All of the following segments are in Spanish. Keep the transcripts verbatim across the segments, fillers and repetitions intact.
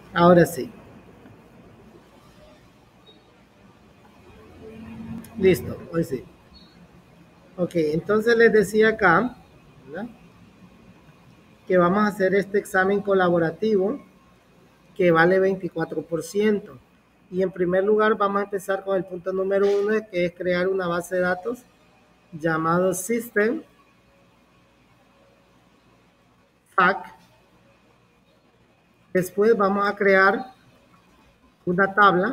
Ahora sí. Listo, hoy sí. Ok, entonces les decía acá, ¿verdad?, que vamos a hacer este examen colaborativo que vale veinticuatro por ciento. Y en primer lugar vamos a empezar con el punto número uno, que es crear una base de datos llamado System Fact. Después vamos a crear una tabla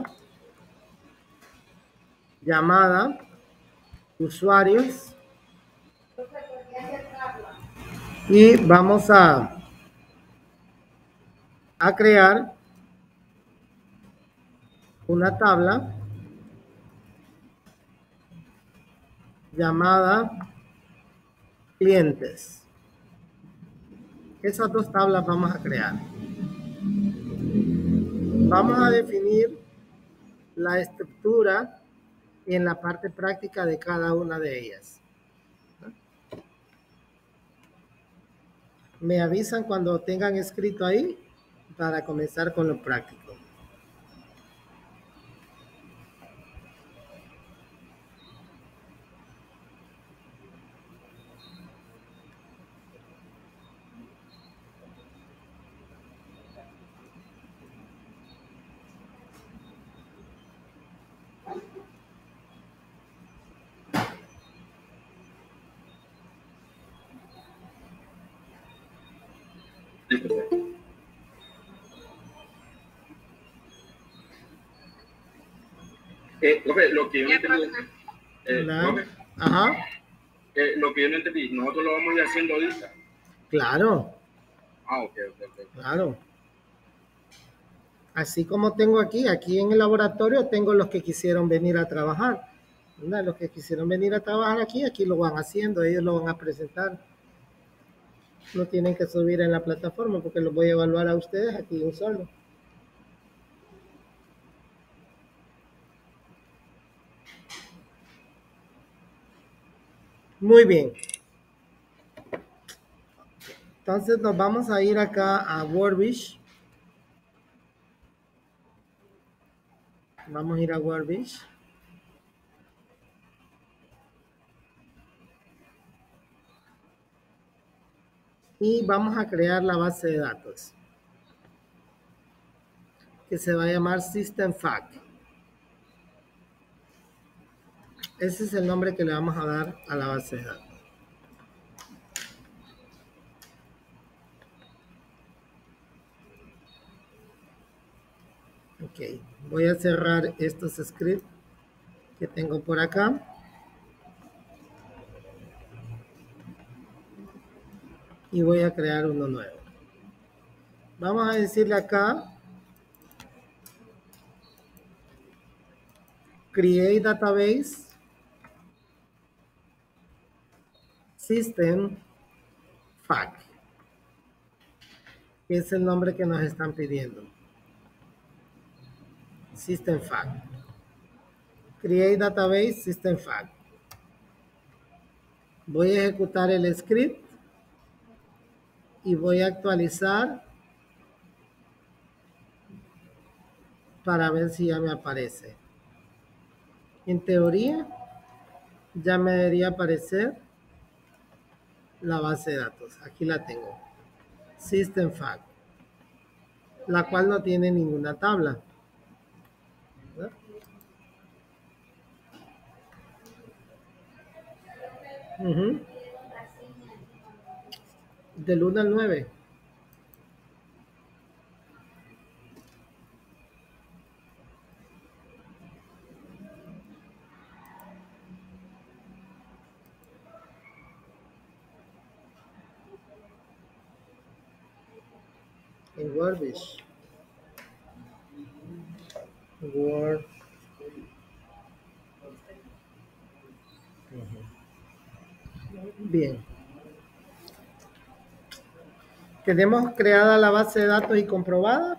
llamada usuarios y vamos a, a crear una tabla llamada clientes. Esas dos tablas vamos a crear. Vamos a definir la estructura en la parte práctica de cada una de ellas. Me avisan cuando tengan escrito ahí para comenzar con lo práctico. Eh, profe, lo que yo no entendí, eh, profe, Ajá. Eh, lo que yo no entendí, nosotros lo vamos a ir haciendo ahorita. Claro. Ah, ok, ok, ok. Claro. Así como tengo aquí, aquí en el laboratorio tengo los que quisieron venir a trabajar. ¿Verdad? Los que quisieron venir a trabajar aquí, aquí lo van haciendo, ellos lo van a presentar. No tienen que subir en la plataforma porque los voy a evaluar a ustedes aquí un solo. Muy bien. Entonces nos vamos a ir acá a Workbench. Vamos a ir a Workbench. Y vamos a crear la base de datos, que se va a llamar System Fact. Ese es el nombre que le vamos a dar a la base de datos. Ok, voy a cerrar estos scripts que tengo por acá. Y voy a crear uno nuevo. Vamos a decirle acá Create Database System Fact, que es el nombre que nos están pidiendo. System Fact. Create Database System Fact. Voy a ejecutar el script y voy a actualizar para ver si ya me aparece. En teoría, ya me debería aparecer la base de datos. Aquí la tengo. System Fact, la cual no tiene ninguna tabla. ¿Verdad? Uh-huh. Del uno al nueve. En Workbench. Word. Uh-huh. Bien. Tenemos creada la base de datos y comprobada.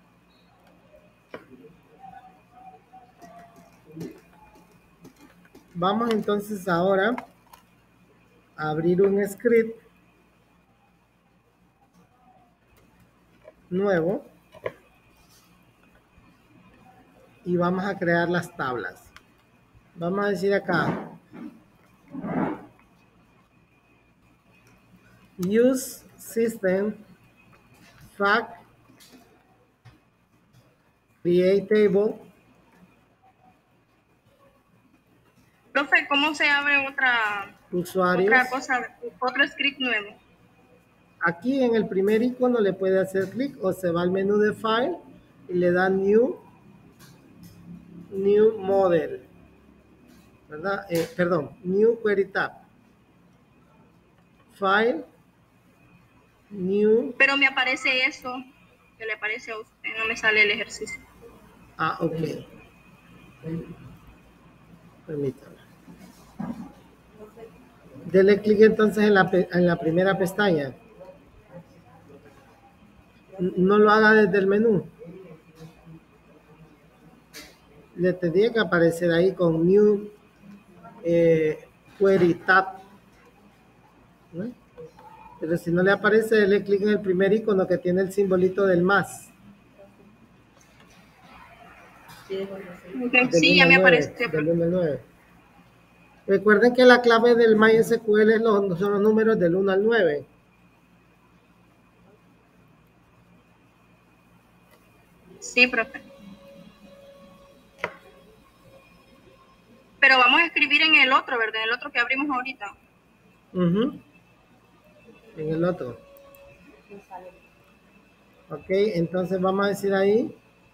Vamos entonces ahora a abrir un script nuevo y vamos a crear las tablas. Vamos a decir acá, use system fact create table. Profe, ¿cómo se abre otra, Usuarios. otra cosa, otro script nuevo? Aquí en el primer icono le puede hacer clic o se va al menú de File y le da New, New Model, ¿verdad? Eh, perdón, New Query Tab. File, New. Pero me aparece eso, que le aparece a usted, no me sale el ejercicio. Ah, ok. Permítame. Dele clic entonces en la, en la primera pestaña. No lo haga desde el menú. Le tendría que aparecer ahí con New eh, Query Tab, ¿no? Pero si no le aparece, dele clic en el primer icono que tiene el simbolito del más. Sí, ya me apareció. Del uno al nueve. Recuerden que la clave del MySQL es los, son los números del uno al nueve. Sí, profe. Pero vamos a escribir en el otro, ¿verdad? En el otro que abrimos ahorita. Uh-huh. En el otro. Ok, entonces vamos a decir ahí.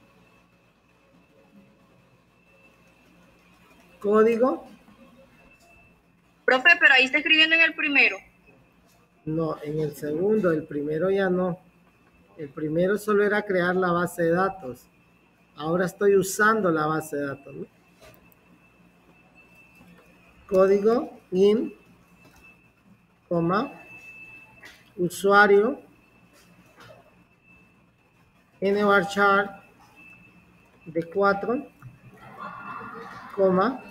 Código. Profe, pero ahí está escribiendo en el primero. No, en el segundo, el primero ya no. El primero solo era crear la base de datos. Ahora estoy usando la base de datos, ¿no? Código in, coma, usuario, nvarchar de cuatro, coma,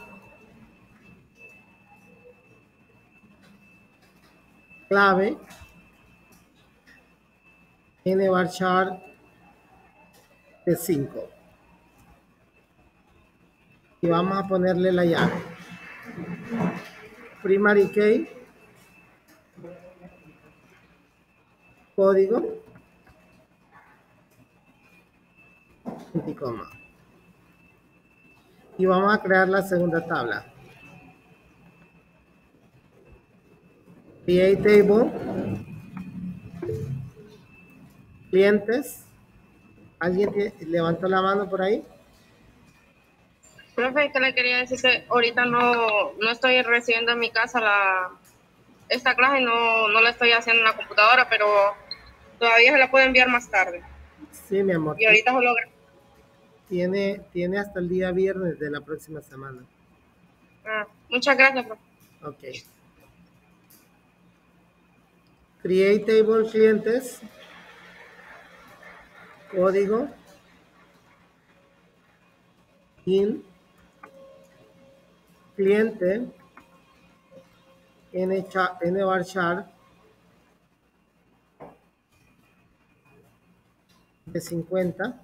clave, nvarchar de cinco. Y vamos a ponerle la llave. Primary key, código, y coma. Y vamos a crear la segunda tabla. Create table, clientes. ¿Alguien tiene, levantó la mano por ahí? Profe, que le quería decir que ahorita no, no estoy recibiendo en mi casa la, esta clase, no, no la estoy haciendo en la computadora, pero todavía se la puedo enviar más tarde. Sí, mi amor. Y ahorita solo... Tiene, tiene hasta el día viernes de la próxima semana. Ah, muchas gracias, profe. Ok. Create table clientes. Código. In. Cliente. nvarchar de cincuenta.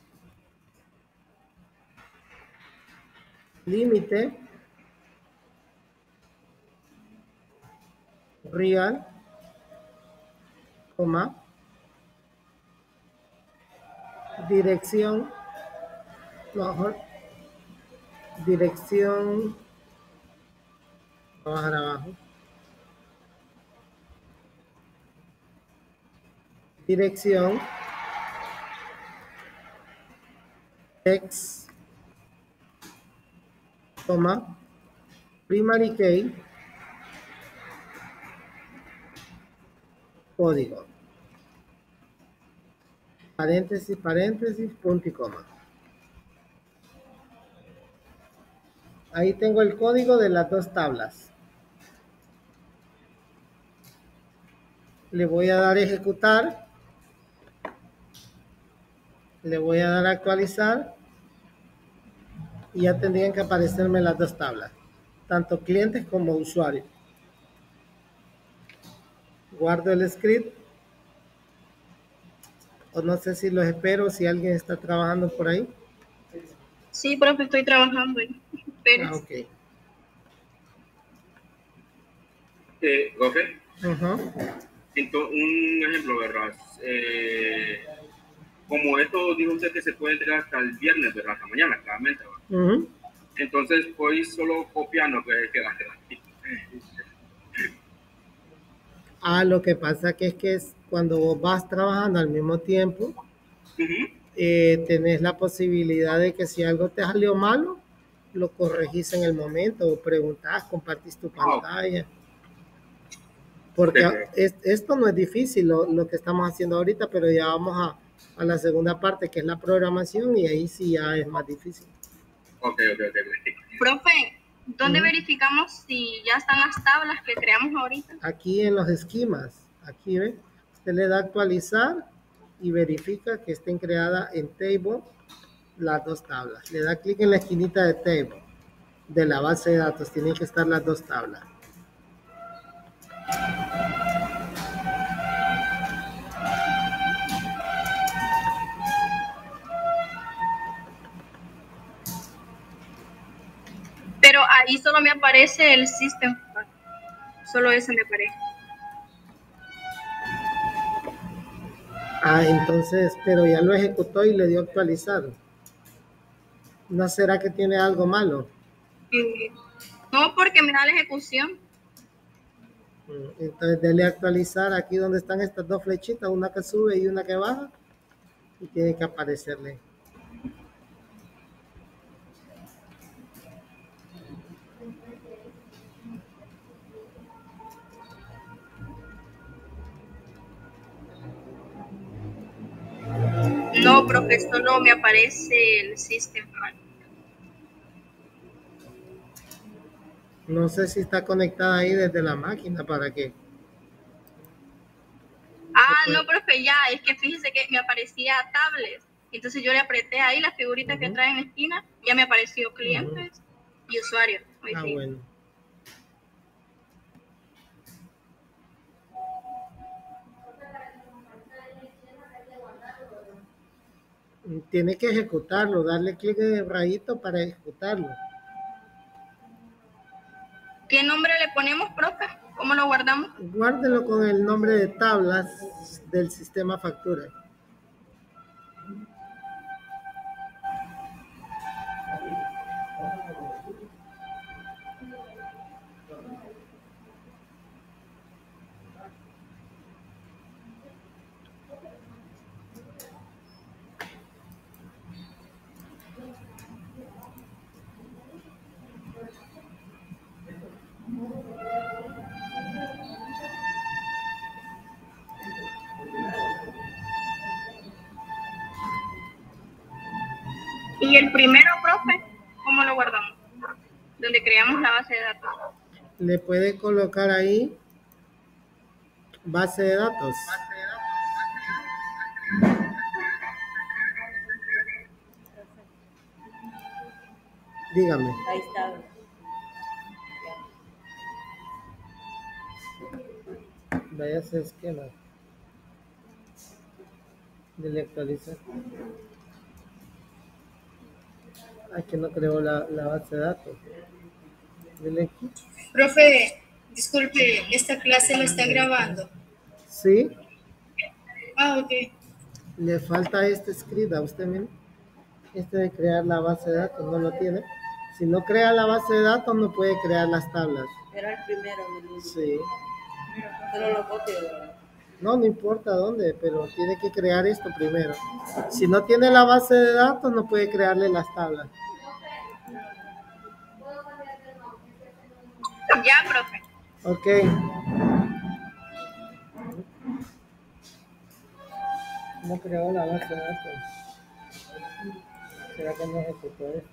Límite. Real. Coma. Dirección. Mejor. Dirección. Vamos a bajar abajo. Dirección. Text. Coma. Primary key. Código. Paréntesis, paréntesis, punto y coma. Ahí tengo el código de las dos tablas. Le voy a dar ejecutar. Le voy a dar actualizar. Y ya tendrían que aparecerme las dos tablas. Tanto clientes como usuarios. Guardo el script. O no sé si los espero, si alguien está trabajando por ahí. Sí, profe, estoy trabajando ahí. Pero... Ah, ok. Eh, profe, Uh-huh. entonces, un ejemplo, ¿verdad? Eh, como esto dijo usted que se puede entregar hasta el viernes, ¿verdad? Hasta mañana, claramente, ¿verdad? Uh-huh. Entonces, voy solo copiando que queda aquí. Ah, lo que pasa que es que es cuando vos vas trabajando al mismo tiempo, Uh-huh. eh, tenés la posibilidad de que si algo te salió malo, lo corregís en el momento, o preguntás, compartís tu Ah, ok. pantalla. Porque Ok, es- esto no es difícil lo, lo que estamos haciendo ahorita, pero ya vamos a, a la segunda parte, que es la programación, y ahí sí ya es más difícil. ok, ok, ok. Profe, ¿dónde Ujú. verificamos si ya están las tablas que creamos ahorita? Aquí en los esquemas, aquí ve, usted le da actualizar y verifica que estén creadas en table las dos tablas. Le da clic en la esquinita de table de la base de datos, tienen que estar las dos tablas. Pero ahí solo me aparece el system. Solo ese me aparece. Ah, entonces, pero ya lo ejecutó y le dio actualizar. ¿No será que tiene algo malo? Eh, No, porque me da la ejecución. Mm, Entonces, dele actualizar aquí donde están estas dos flechitas, una que sube y una que baja, y tiene que aparecerle. No, profe, solo me aparece el system. No sé si está conectada ahí desde la máquina para que... Ah, no, profe, ya, es que fíjese que me aparecía tablet. Entonces yo le apreté ahí la figurita que Ujú. trae en la esquina, ya me apareció clientes Ujú. y usuarios. Ahí Ah, sí. bueno. Tiene que ejecutarlo, darle clic en el rayito para ejecutarlo. ¿Qué nombre le ponemos, profe? ¿Cómo lo guardamos? Guárdelo con el nombre de tablas del sistema factura. Y el primero, profe, ¿cómo lo guardamos? Donde creamos la base de datos. Le puede colocar ahí base de datos. Dígame. Ahí está. Vaya a ese esquema. Dele actualizar. Ay, que no creo la, la base de datos. Dele aquí. Profe, disculpe, esta clase la está grabando. Sí, Ah, ok. le falta este script a usted mismo. Este de crear la base de datos no lo tiene. Si no crea la base de datos, no puede crear las tablas. Era el primero, mi niño. Sí. Pero lo copio, ¿verdad? No, no importa dónde, pero tiene que crear esto primero. Si no tiene la base de datos, no puede crearle las tablas. Ya, profe. Ok. No creó la base de datos. ¿Será que no ejecutó esto?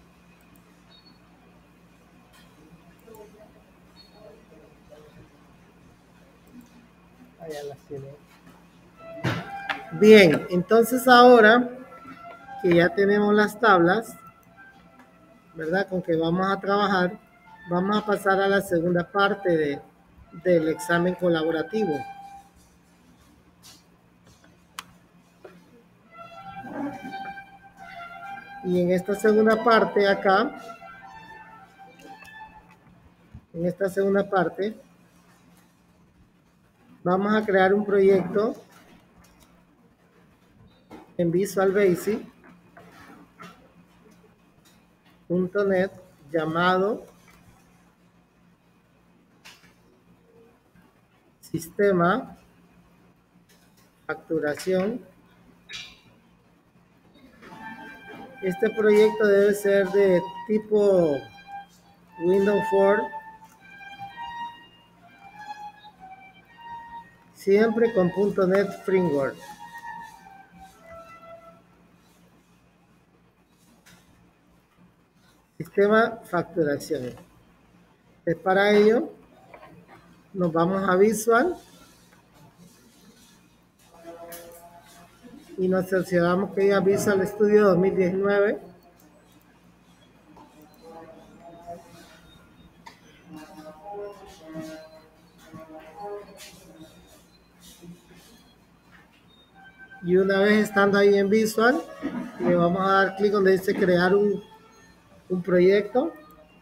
Ah, ya las tiene. Bien, entonces ahora que ya tenemos las tablas, ¿verdad? Con que vamos a trabajar, vamos a pasar a la segunda parte de, del examen colaborativo. Y en esta segunda parte acá, en esta segunda parte, vamos a crear un proyecto en Visual Basic punto net llamado Sistema Facturación. Este proyecto debe ser de tipo Windows cuatro, siempre con .NET Framework. Sistema Facturación. Es para ello, nos vamos a Visual y nos seleccionamos que diga Visual Studio dos mil diecinueve. Y una vez estando ahí en Visual, le vamos a dar clic donde dice crear un, un proyecto.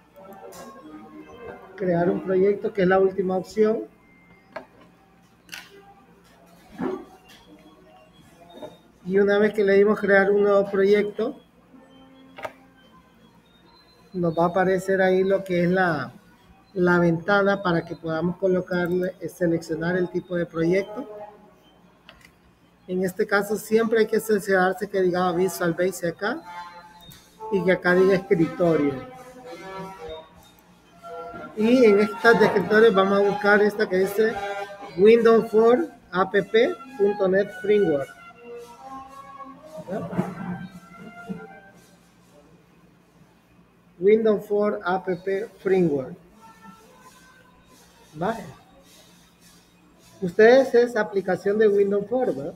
Crear un proyecto, que es la última opción. Y una vez que le dimos crear un nuevo proyecto, nos va a aparecer ahí lo que es la, la ventana para que podamos colocarle, seleccionar el tipo de proyecto. En este caso siempre hay que seleccionarse que diga Visual Basic acá y que acá diga escritorio. Y en estas de escritorio vamos a buscar esta que dice Windows cuatro app punto net Framework. ¿No? Windows cuatro app Framework. Vale. Ustedes es aplicación de Windows cuatro, ¿verdad?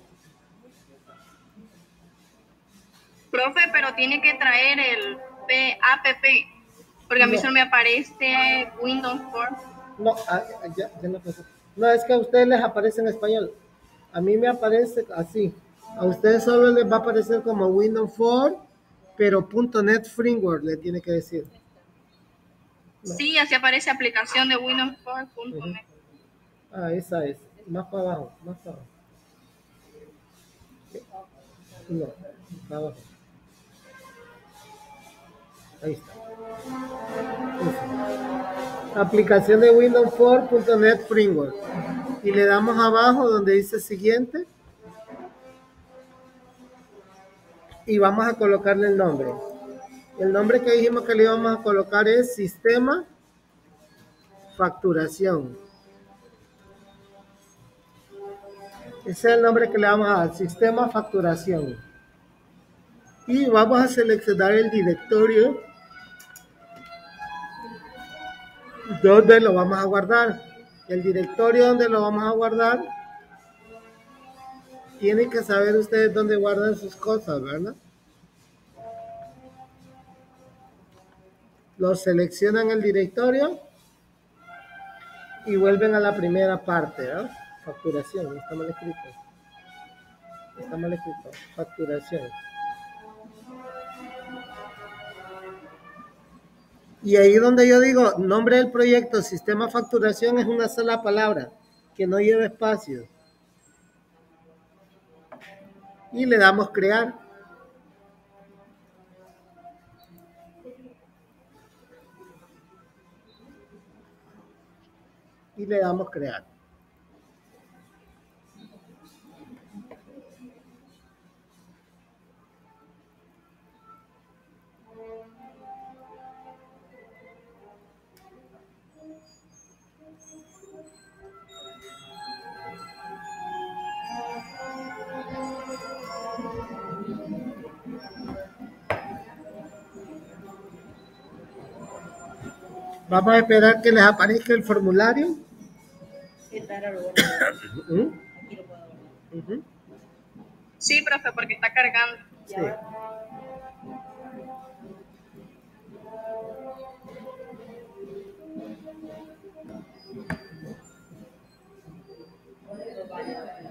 Profe, pero tiene que traer el P A P P, porque a mí No. solo me aparece Windows cuatro. No, ah, ya, ya no pasó. No, es que a ustedes les aparece en español. A mí me aparece así. A ustedes solo les va a aparecer como Windows cuatro, pero .NET Framework le tiene que decir. No. Sí, así aparece aplicación de Windows cuatro punto net. Ah, esa es. Más para abajo, más para abajo. No, para abajo. Ahí está. Esa. Aplicación de Windows cuatro punto net Framework. Y le damos abajo donde dice siguiente. Y vamos a colocarle el nombre. El nombre que dijimos que le íbamos a colocar es Sistema Facturación. Ese es el nombre que le vamos a dar, Sistema Facturación. Y vamos a seleccionar el directorio donde lo vamos a guardar. El directorio donde lo vamos a guardar, tienen que saber ustedes dónde guardan sus cosas, ¿verdad? Lo seleccionan el directorio y vuelven a la primera parte, ¿no? Facturación, está mal escrito. Está mal escrito, facturación. Y ahí donde yo digo, nombre del proyecto, sistema facturación, es una sola palabra, que no lleva espacio. Y le damos crear. Y le damos crear. Vamos a esperar que les aparezca el formulario. Entrar a lo bueno. ¿Mm? Aquí lo puedo ver. Uh-huh. Sí, profe, porque está cargando. Sí.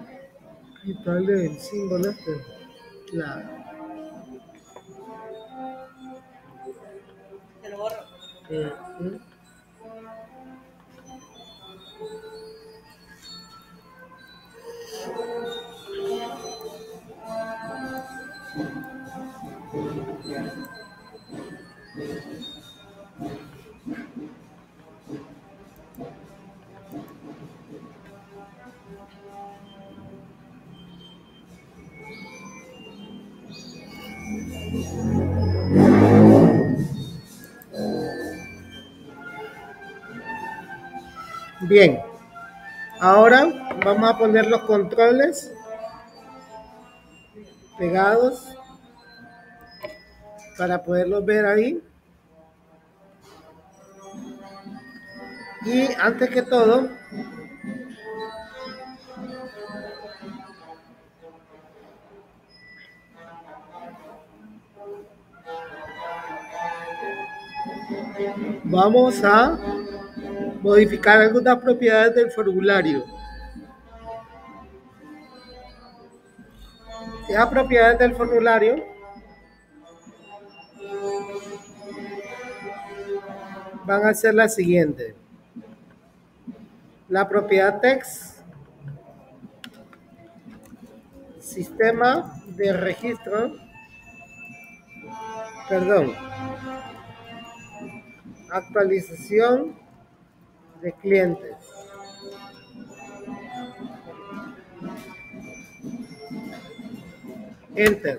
Quitarle el símbolo este. Claro. Ujú. Bien, ahora vamos a poner los controles pegados para poderlos ver ahí. Y antes que todo, vamos a modificar algunas propiedades del formulario. Esas propiedades del formulario van a ser las siguientes. La propiedad text, sistema de registro, perdón, actualización de clientes. Enter.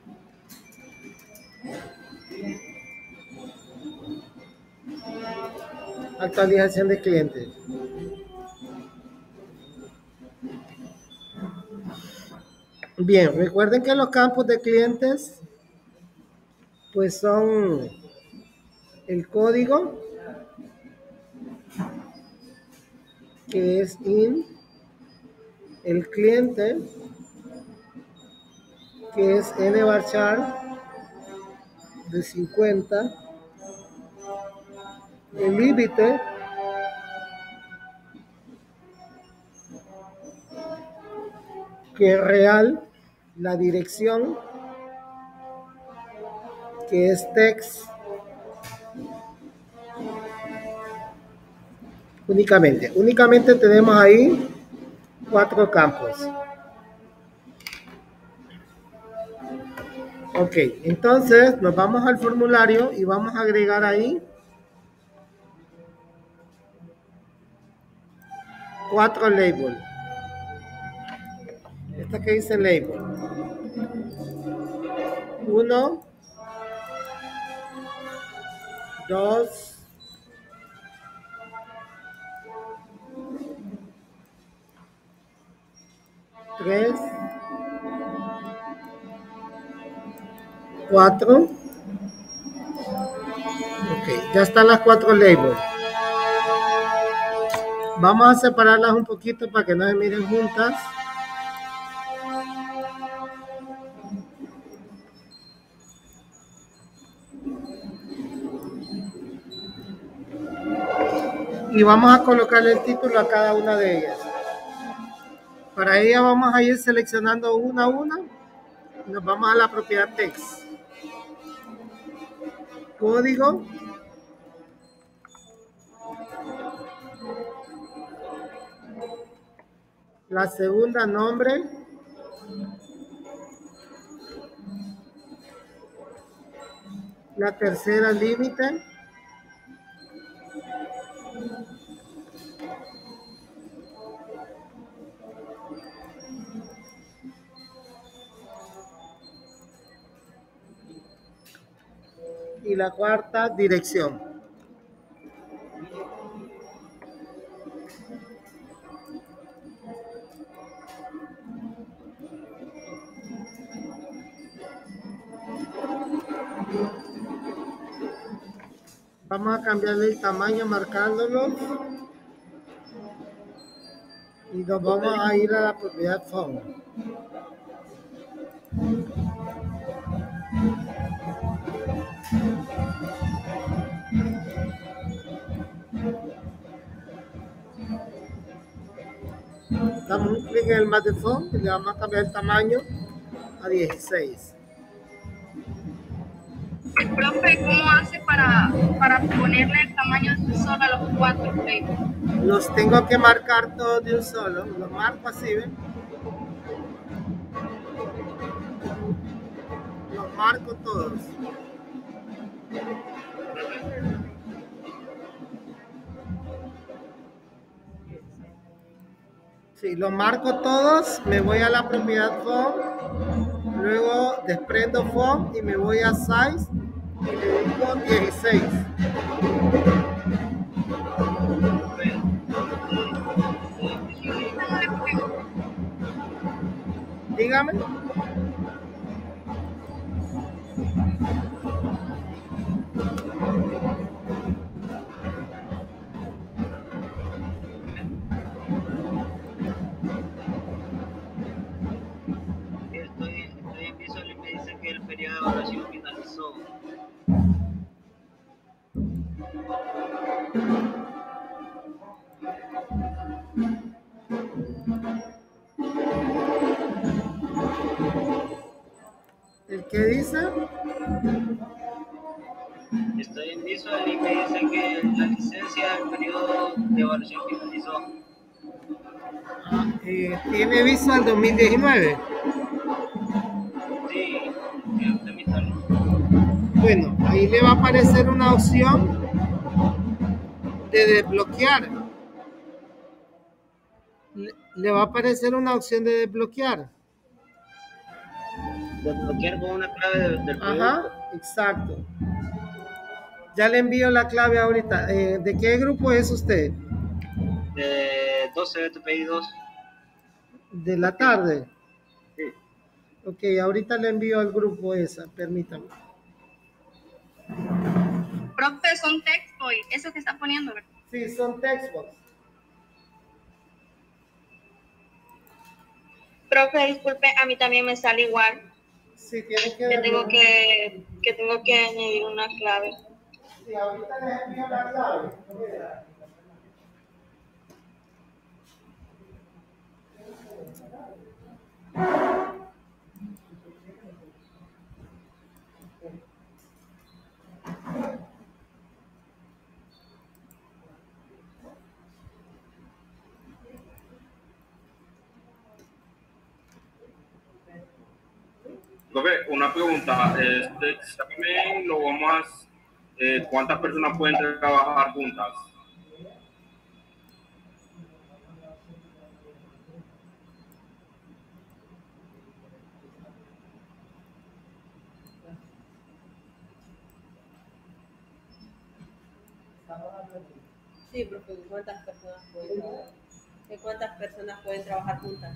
Actualización de clientes. Bien, recuerden que los campos de clientes pues son el código, que es in, el cliente, que es nvarchar de cincuenta, el límite, que es real, la dirección, que es text, únicamente. Únicamente tenemos ahí cuatro campos. Ok, entonces nos vamos al formulario y vamos a agregar ahí cuatro labels. Esta que dice label. Uno, dos, tres, cuatro. Ok, ya están las cuatro labels. Vamos a separarlas un poquito para que no se miren juntas. Y vamos a colocarle el título a cada una de ellas. Para ella vamos a ir seleccionando una a una. Nos vamos a la propiedad text. Código. La segunda, nombre. La tercera, límite. Y la cuarta, dirección. Vamos a cambiarle el tamaño marcándolo. Y nos vamos a ir a la propiedad phone. Damos un clic en el más de phone y le vamos a cambiar el tamaño a dieciséis. El profe, ¿cómo hace para, para ponerle el tamaño de un solo a los cuatro Facebook? Los tengo que marcar todos de un solo. Los marco así, ¿ven? Los marco todos. Sí, los marco todos. Me voy a la propiedad font. Luego desprendo font y me voy a size y le digo dieciséis. Dígame. Estoy, estoy en Visual y me dice que el periodo de evaluación finalizó. ¿El qué dice? Estoy en Visual y me dice que la licencia del periodo de evaluación finalizó. Eh, ¿Tiene Visual dos mil diecinueve? Sí, quiero tramitarlo. Bueno, ahí le va a aparecer una opción de desbloquear. Le, le va a aparecer una opción de desbloquear. Desbloquear con una clave del, del producto. Ajá, exacto. Ya le envío la clave ahorita. Eh, ¿De qué grupo es usted? De doce B T P I dos. De la tarde. Sí. Ok, ahorita le envío al grupo esa, permítame. Profe, son textboy, eso que está poniendo, ¿verdad? Sí, son textbox. Profe, disculpe, a mí también me sale igual. Sí, tiene que Que verlo. tengo que, que tengo que añadir una clave. Sí, ahorita les envío la clave. Profe, una pregunta. Este examen lo vamos a... Eh, ¿Cuántas personas pueden trabajar juntas? Sí, profe, ¿cuántas personas pueden trabajar? ¿De cuántas personas pueden trabajar juntas?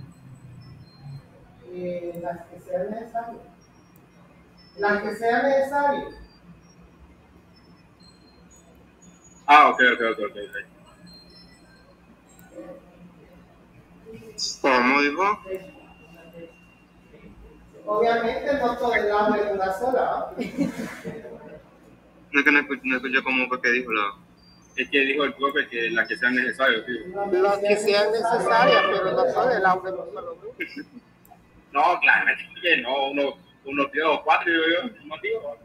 Eh, las que sean necesarias. Las que sean necesarias. Ah, ok, ok, ok, ok. ¿Cómo dijo? Obviamente no todo el aula en una sola. No es que no escuché, no escuché cómo fue que dijo la... Es que dijo el profe que las que sean necesarias, sí. Las que sean necesarias, pero no todo el aula en un solo grupo. No, claramente que no, uno, uno tío o cuatro, yo, yo, no digo.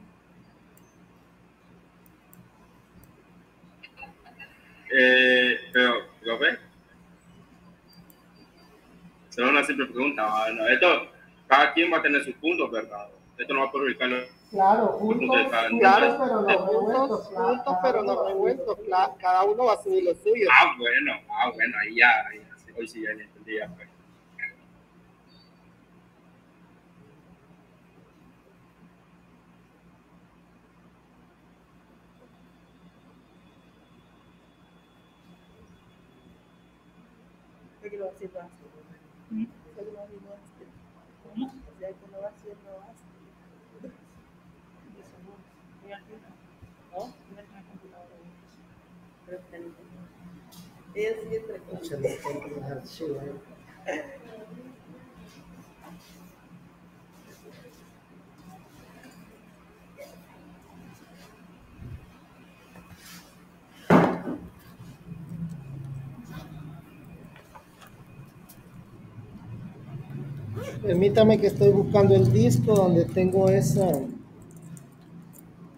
Eh, pero, profe, solo una simple pregunta, ¿no? Esto, cada quien va a tener sus puntos, ¿verdad? Esto no va a perjudicar los Claro, juntos, puntos de cada uno. claro, pero no revueltos, juntos, pero no revueltos, claro, cada uno va a subir lo suyo. Ah, bueno, ah, bueno, ahí ya, ahí, hoy sí ya entendí, ya, pues. Sé que lo va a hacer, lo hace. Sé que lo va a hacer, lo hace. Sé que lo va a hacer, lo hace. Eso no. Mira aquí. ¿No? Mira que la computadora. Pero está en internet. Ella siempre con Permítame que estoy buscando el disco donde tengo esa.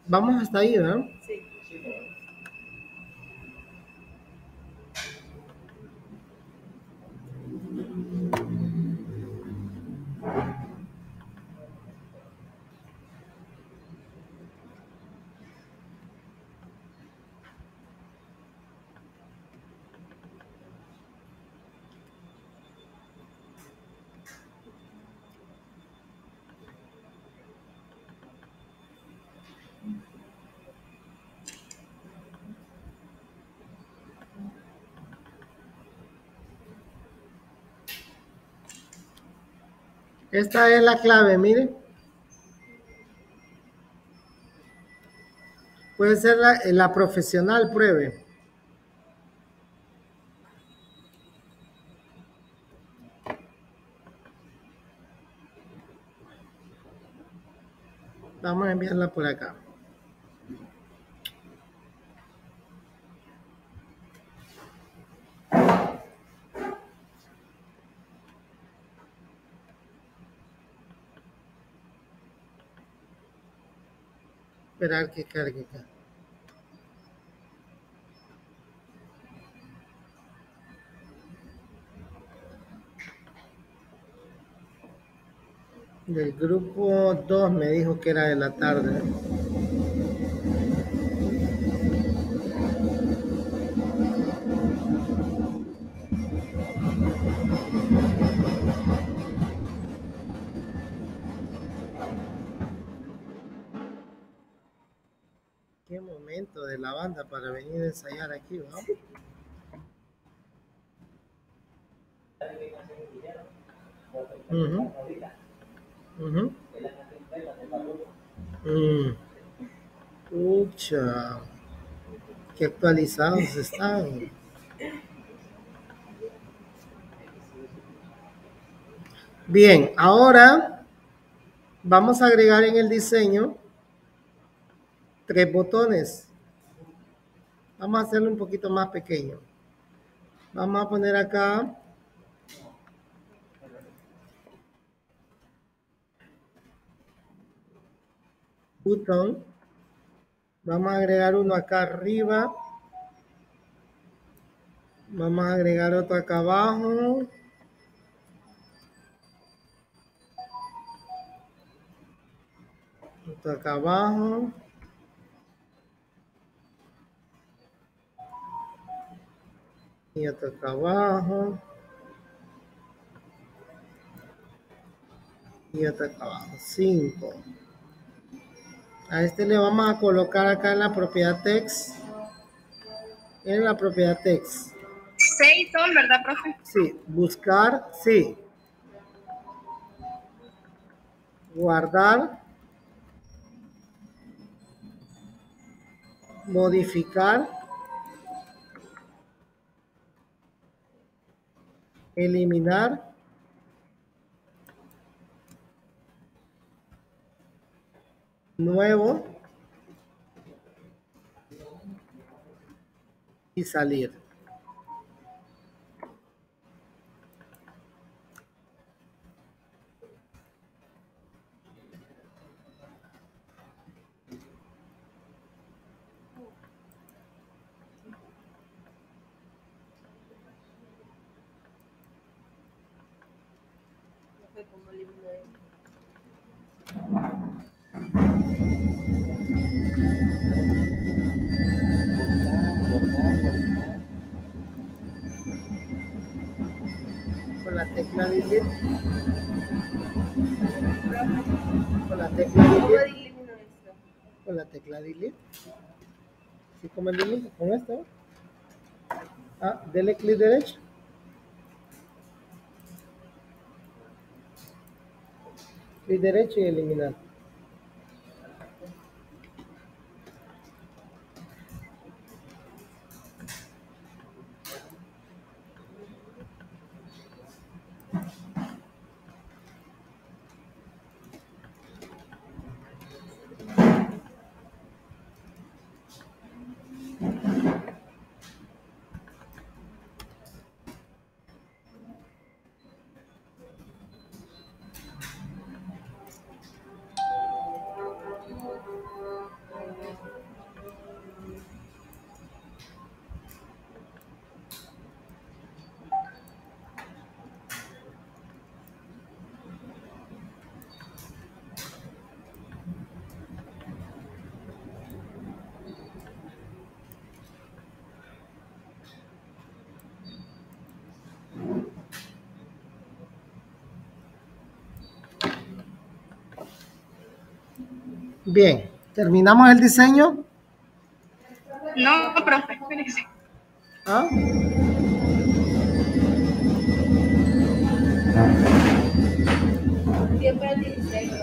Vamos hasta ahí, ¿verdad? Sí. Esta es la clave, miren. Puede ser la, la profesional, pruebe. Vamos a enviarla por acá. Esperar que cargue acá. Del grupo dos me dijo que era de la tarde. Qué momento de la banda para venir a ensayar aquí, ¿no? Uh-huh. Uh-huh. Mm. Pucha, qué actualizados están. Bien, ahora vamos a agregar en el diseño tres botones. Vamos a hacerlo un poquito más pequeño. Vamos a poner acá botón. Vamos a agregar uno acá arriba. Vamos a agregar otro acá abajo. Otro acá abajo. Y otro acá abajo. Y otro acá abajo. cinco. A este le vamos a colocar acá en la propiedad text. En la propiedad text. Seis son, ¿verdad, profe? Sí, buscar, sí. Guardar. Modificar. Eliminar. Nuevo. Y salir. ¿Cómo elimino esto? Con la tecla delete. Con la tecla ¿Cómo delete. elimino esto? Con la tecla delete. Así como el delete, con esto. Ah, dele clic derecho. Clic derecho y eliminar. Bien, terminamos el diseño. No, profe, espérese. ¿Ah? Siempre el diseño.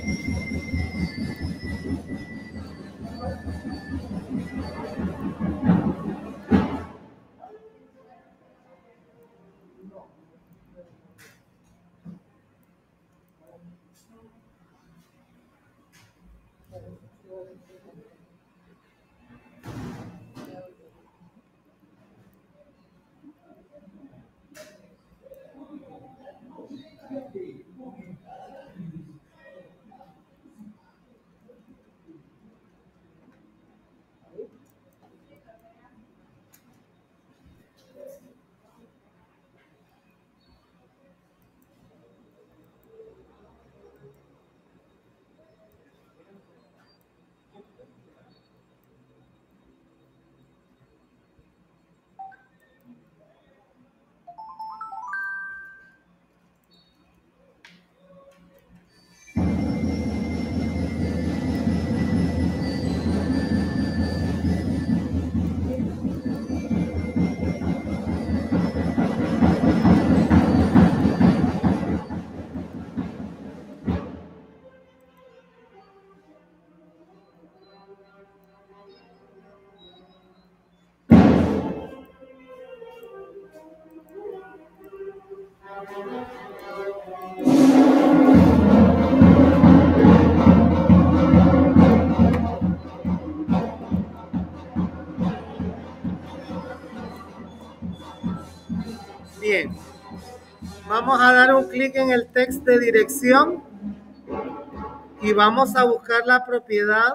Bien. Vamos a dar un clic en el text de dirección y vamos a buscar la propiedad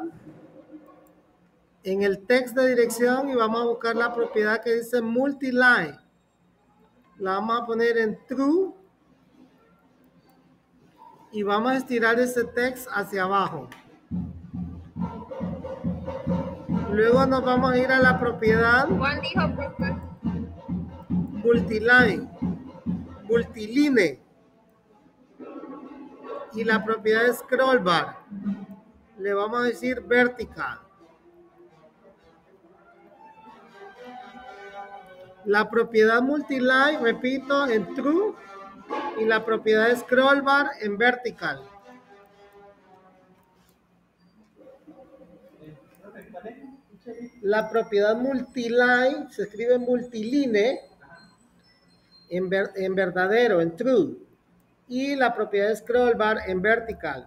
en el text de dirección y vamos a buscar la propiedad que dice multiline. La vamos a poner en true y vamos a estirar ese text hacia abajo. Luego nos vamos a ir a la propiedad ¿Cuál dijo, profe? multiline, multiline y la propiedad scroll bar. Le vamos a decir vertical. La propiedad multiline, repito, en true y la propiedad scroll bar en vertical. La propiedad multiline se escribe multiline en, ver, en verdadero, en true. Y la propiedad scroll bar en vertical.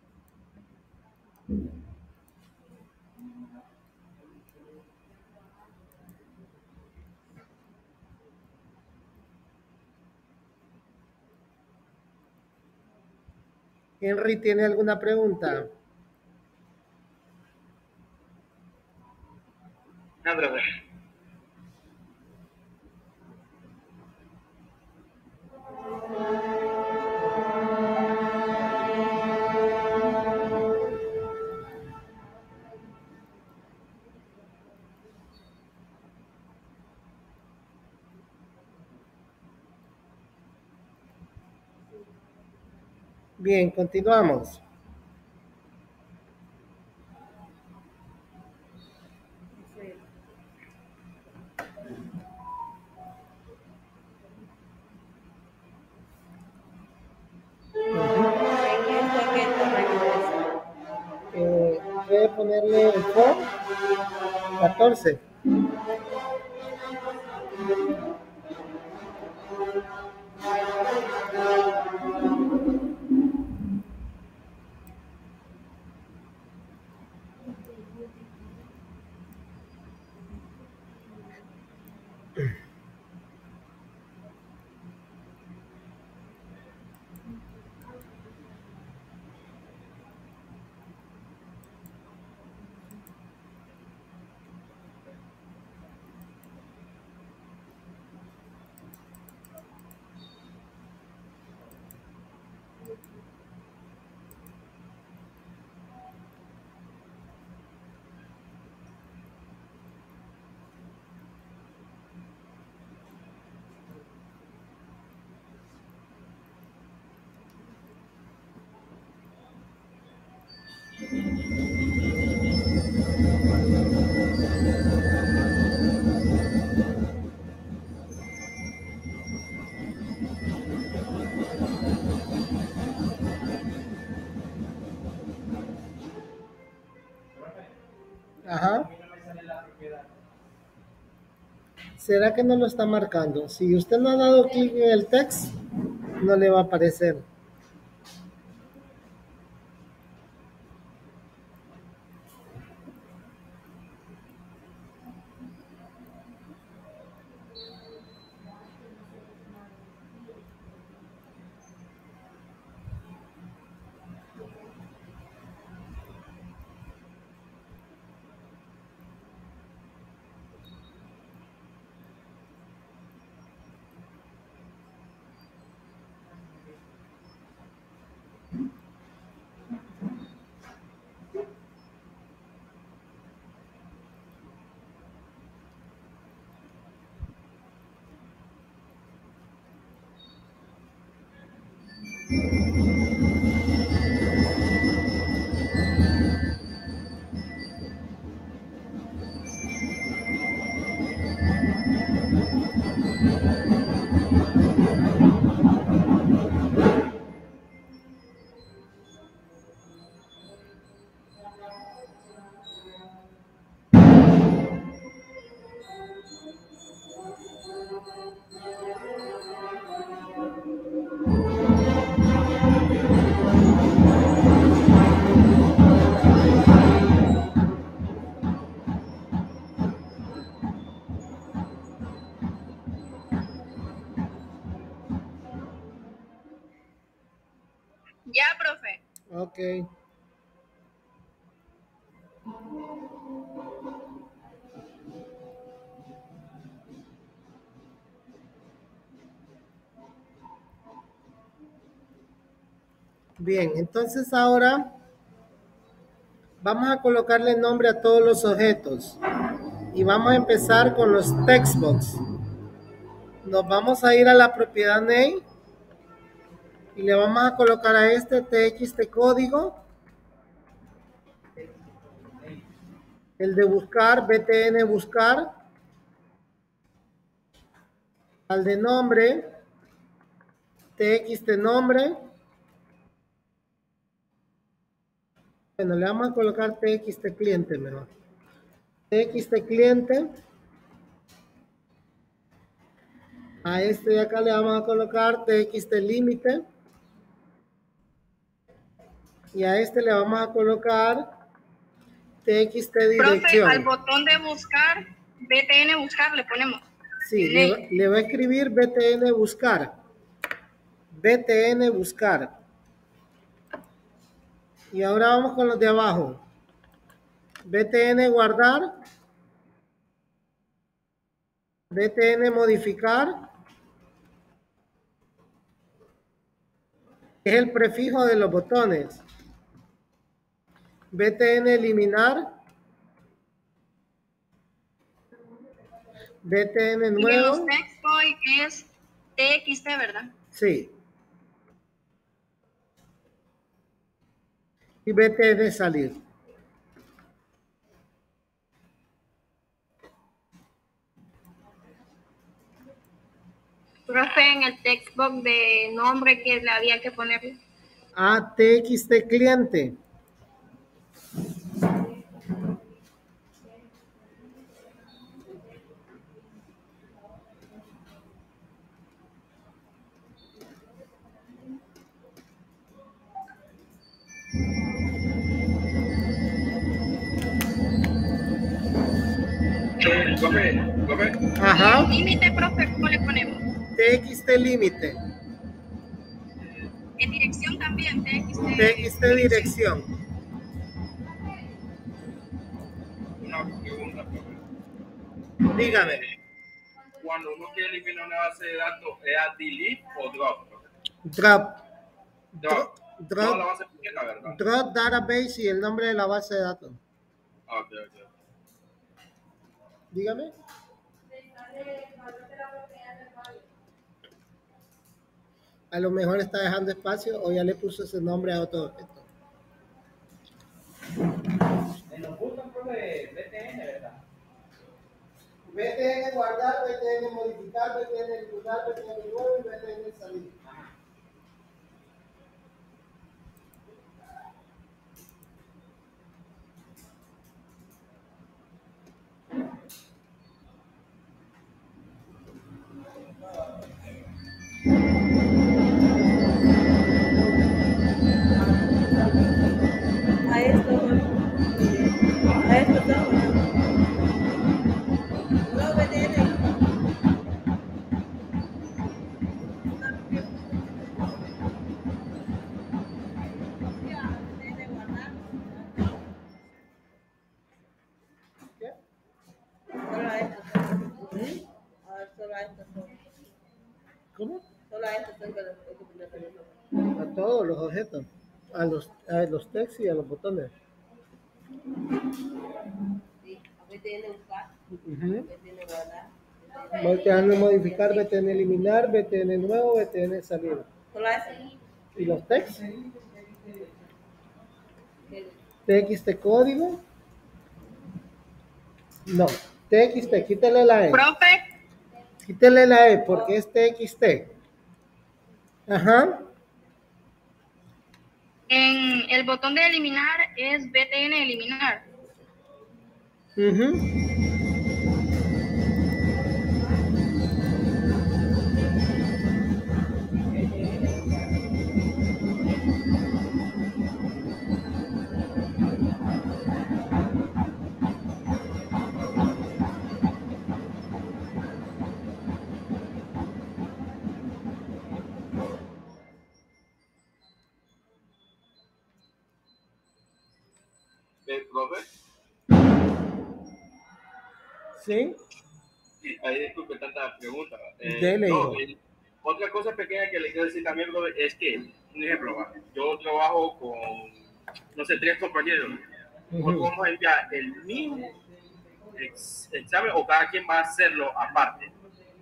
Henry, ¿tiene alguna pregunta? No, profe. Bien, continuamos. Eh, ¿Puede ponerle el for? catorce. Ajá. ¿Será que no lo está marcando? Si usted no ha dado clic en el text, no le va a aparecer. Ya, profe. Ok. Bien, entonces ahora vamos a colocarle nombre a todos los objetos y vamos a empezar con los textbox. Nos vamos a ir a la propiedad name y le vamos a colocar a este txt código, el de buscar, btn buscar, al de nombre, txt nombre. Bueno, le vamos a colocar txt cliente mejor. txt cliente. A este de acá le vamos a colocar txt límite. Y a este le vamos a colocar txt dirección. Profe, al botón de buscar, btn buscar le ponemos. Sí, le, le va a escribir btn buscar. btn buscar. Y ahora vamos con los de abajo. btn guardar. btn modificar. Es el prefijo de los botones. btn eliminar. btn nuevo. Y en los textbox es txt, ¿verdad? Sí. Y btn salir. Profe, en el textbox de nombre que le había que ponerle. A txt cliente. Eh, profe, profe. Ajá. Límite, profe, ¿cómo le ponemos? txt límite. En dirección también, txt. txt dirección. Una pregunta, profe. Dígame. Cuando uno quiere eliminar una base de datos, ¿es a delete o drop, profe? Drop. Drop. Drop. Toda la base completa, ¿verdad? Drop database y el nombre de la base de datos. Ah, ok, ok. Dígame. A lo mejor está dejando espacio o ya le puso ese nombre a otro objeto. En los puntos, profe, B T N, ¿verdad? B T N guardar, B T N modificar, B T N eliminar, B T N nuevo y B T N salir. Ajá. A esto, a esto estamos. No, B T N. ¿Qué? Solo a esto. A ver, solo a esto. ¿Cómo? Solo a esto son que los A todos los objetos, a los, a los textos y a los botones. Sí, a B T N buscar, Uh-huh. B T N guardar. B T N modificar, B T N eliminar, B T N nuevo, B T N salir. Solo a eso. ¿Y los textos? T X T código. No, T X T, quítale la E. Profe, Quítale la E porque es T X T. Ajá. en el botón de eliminar es B T N eliminar. Uh-huh. Eh, profe, ¿Sí? ahí disculpe tanta pregunta. Eh, Dele, no, hijo. eh, otra cosa pequeña que le quiero decir también, profe, es que, un ejemplo, va, yo trabajo con, no sé, tres compañeros. Nosotros Ujú. vamos a enviar el mismo ex- examen o cada quien va a hacerlo aparte.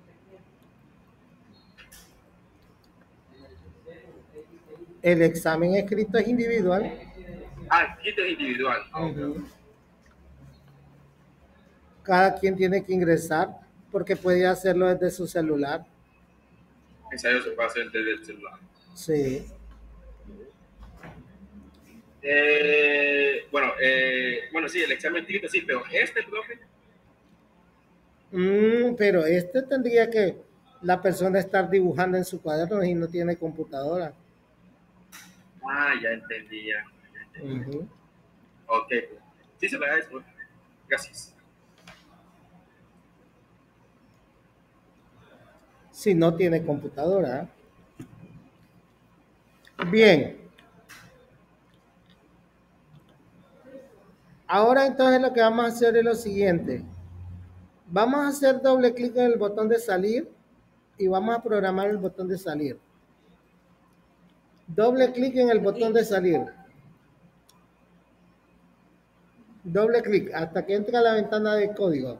El examen escrito es individual. Ah, kit es individual. Ujú. Cada quien tiene que ingresar porque puede hacerlo desde su celular. Ensayo se puede hacer desde el celular. Sí. Eh, bueno, eh, bueno, sí, el examen escrito sí, pero este, profe, Mm, pero este tendría que la persona estar dibujando en su cuaderno y no tiene computadora. ah, ya entendí, ya. ya entendí. Ujú. Ok, sí se lo agradezco, profe. Gracias. Si no tiene computadora. Bien. Ahora entonces lo que vamos a hacer es lo siguiente. Vamos a hacer doble clic en el botón de salir y vamos a programar el botón de salir. Doble clic en el botón de salir. Doble clic hasta que entre a la ventana de código.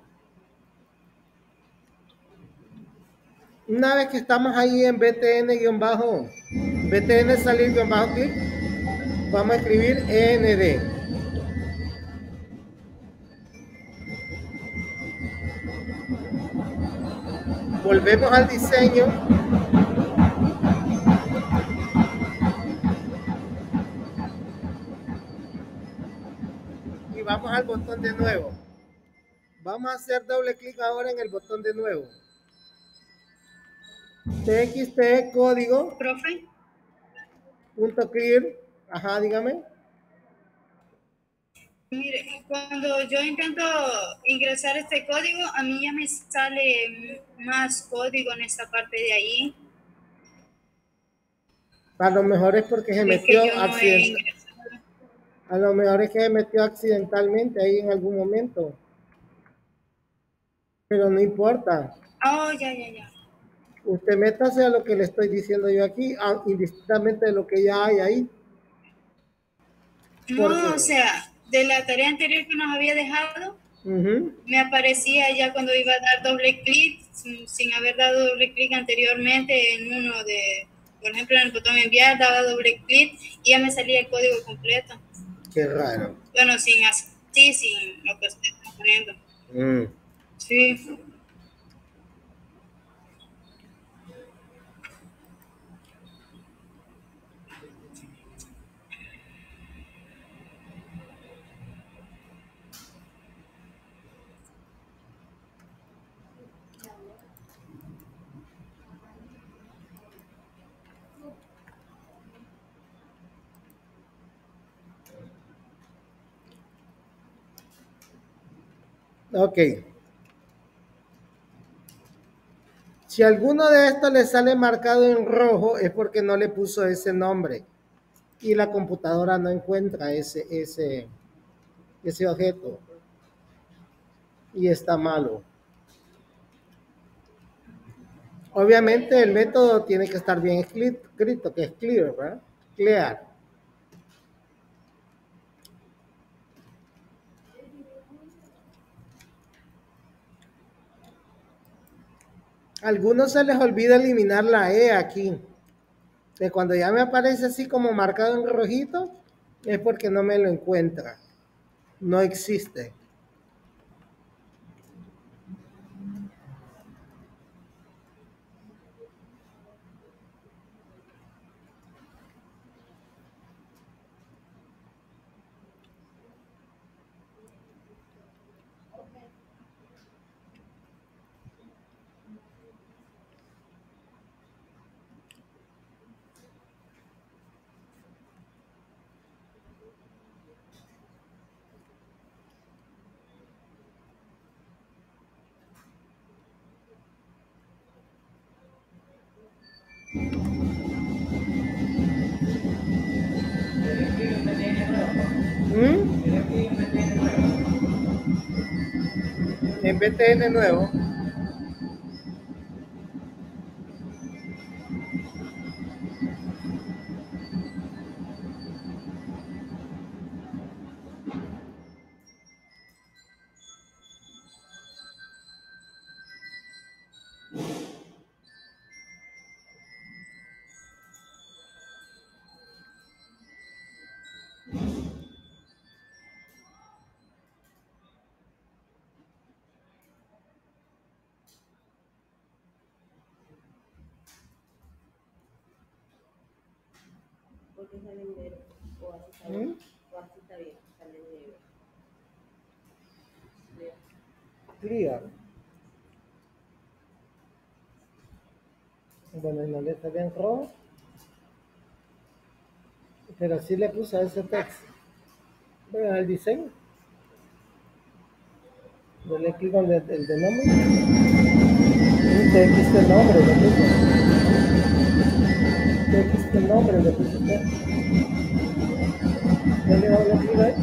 Una vez que estamos ahí en B T N-bajo, B T N salir-bajo clic, vamos a escribir E N D. Volvemos al diseño. Y vamos al botón de nuevo. Vamos a hacer doble clic ahora en el botón de nuevo. T X T código. Profe, Punto clear. Ajá, dígame. mire, cuando yo intento ingresar este código, a mí ya me sale más código en esta parte de ahí. A lo mejor es porque se Es que metió yo no he accidental. ingresado. A lo mejor es que se metió accidentalmente ahí en algún momento. Pero no importa. Oh, ya, ya, ya. Usted métase a lo que le estoy diciendo yo aquí, a- indistintamente de lo que ya hay ahí. No, Porque- o sea, de la tarea anterior que nos había dejado, Ujú. me aparecía ya cuando iba a dar doble clic, sin, sin haber dado doble clic anteriormente en uno de, por ejemplo, en el botón enviar, daba doble clic y ya me salía el código completo. Ok, Qué raro. Bueno, sin así, sin lo que usted está poniendo. Mm. Sí. Ok. Si alguno de estos le sale marcado en rojo es porque no le puso ese nombre y la computadora no encuentra ese, ese, ese objeto y está malo. Obviamente el método tiene que estar bien escrito, que es clear, ¿verdad? Clear. A algunos se les olvida eliminar la E aquí. Que cuando ya me aparece así como marcado en rojito, es porque no me lo encuentra. No existe. ¿Mm? En B T N nuevo. Porque sale en negro. O así está bien. ¿Mm? O así está bien. Sale en negro. Clear. Bueno, y no le sale en rojo. Pero sí le puse ese texto. Bueno, el diseño. Dale clic con el, el de nombre. Y te quiste el nombre, le puse. Te quiste el nombre, le puse usted. Dale doble clic ahí.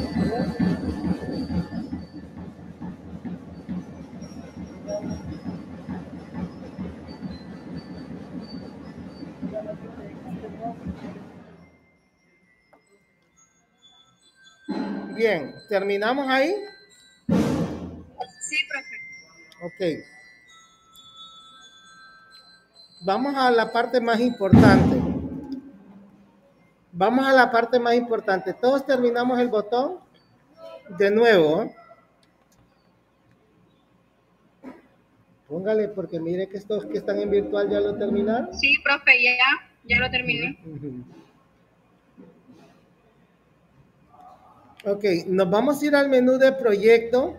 Bien, ¿terminamos ahí? Sí, profe. Ok. Vamos a la parte más importante. Vamos a la parte más importante. Todos terminamos el botón. De nuevo. Póngale, porque mire que estos que están en virtual ya lo terminaron. Sí, profe, ya, ya lo terminé. Uh-huh. Ok, nos vamos a ir al menú de proyecto.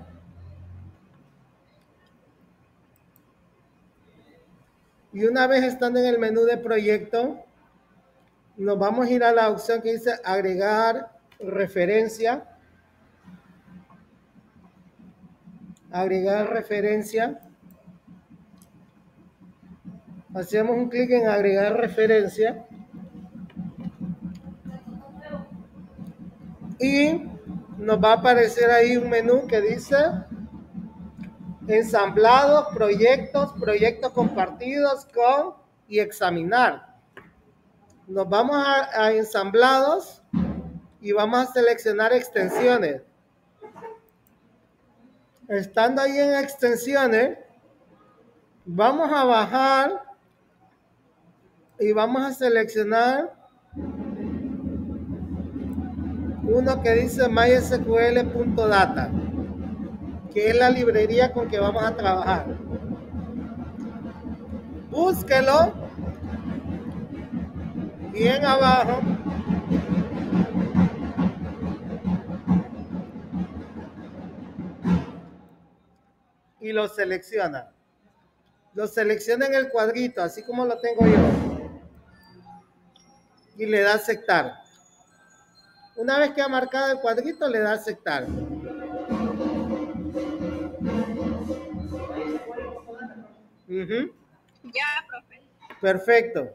Y una vez estando en el menú de proyecto, nos vamos a ir a la opción que dice agregar referencia. Agregar referencia. Hacemos un clic en agregar referencia. Y nos va a aparecer ahí un menú que dice ensamblados, proyectos, proyectos compartidos con y examinar. Nos vamos a, a ensamblados y vamos a seleccionar extensiones. Estando ahí en extensiones, vamos a bajar y vamos a seleccionar uno que dice mysql.data, que es la librería con que vamos a trabajar. Búsquelo bien abajo. Y lo selecciona. Lo selecciona en el cuadrito, así como lo tengo yo. Y le da a aceptar. Una vez que ha marcado el cuadrito, le da a aceptar. Uh-huh. Ya, profe. Perfecto.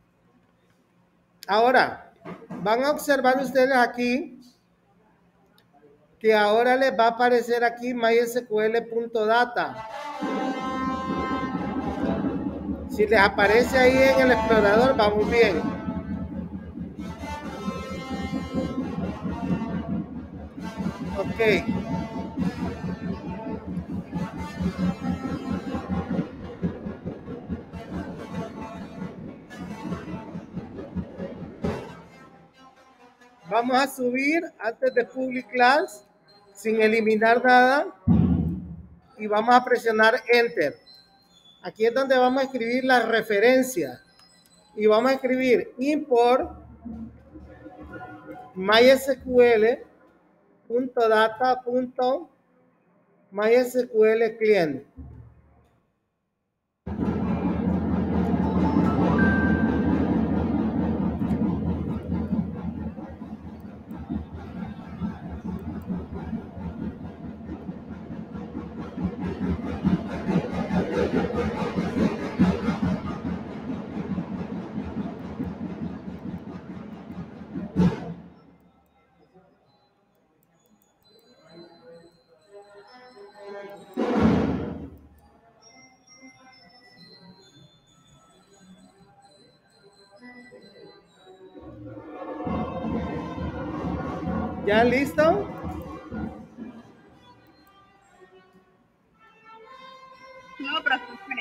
Ahora, van a observar ustedes aquí que ahora les va a aparecer aquí mysql.data. Si les aparece ahí en el explorador, va muy bien. Ok. Vamos a subir antes de Public Class sin eliminar nada y vamos a presionar Enter. Aquí es donde vamos a escribir las referencias y vamos a escribir import mysql.data.mysql client. ¿Ya listo? No, profe, espere.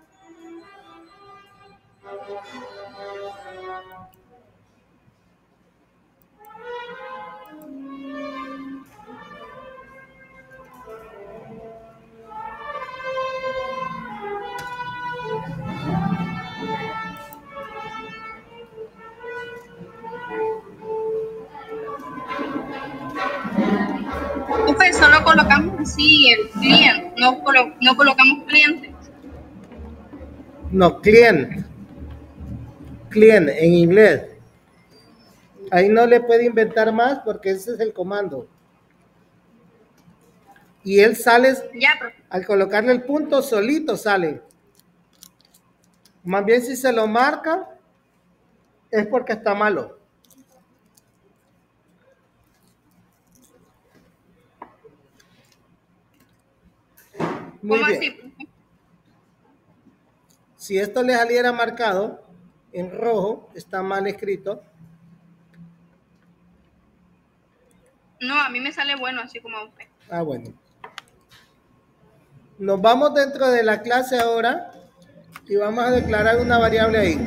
Profe, solo colocamos así el cliente, no, colo no colocamos cliente. No, client. Client en inglés. Ahí no le puede inventar más porque ese es el comando. Y él sale, Ya, profe. al colocarle el punto, solito sale. Más bien si se lo marca, es porque está malo. Muy ¿Cómo bien. así, profe? Si esto le saliera marcado en rojo, está mal escrito. No, a mí me sale bueno así como a usted. Ah, bueno. Nos vamos dentro de la clase ahora y vamos a declarar una variable ahí.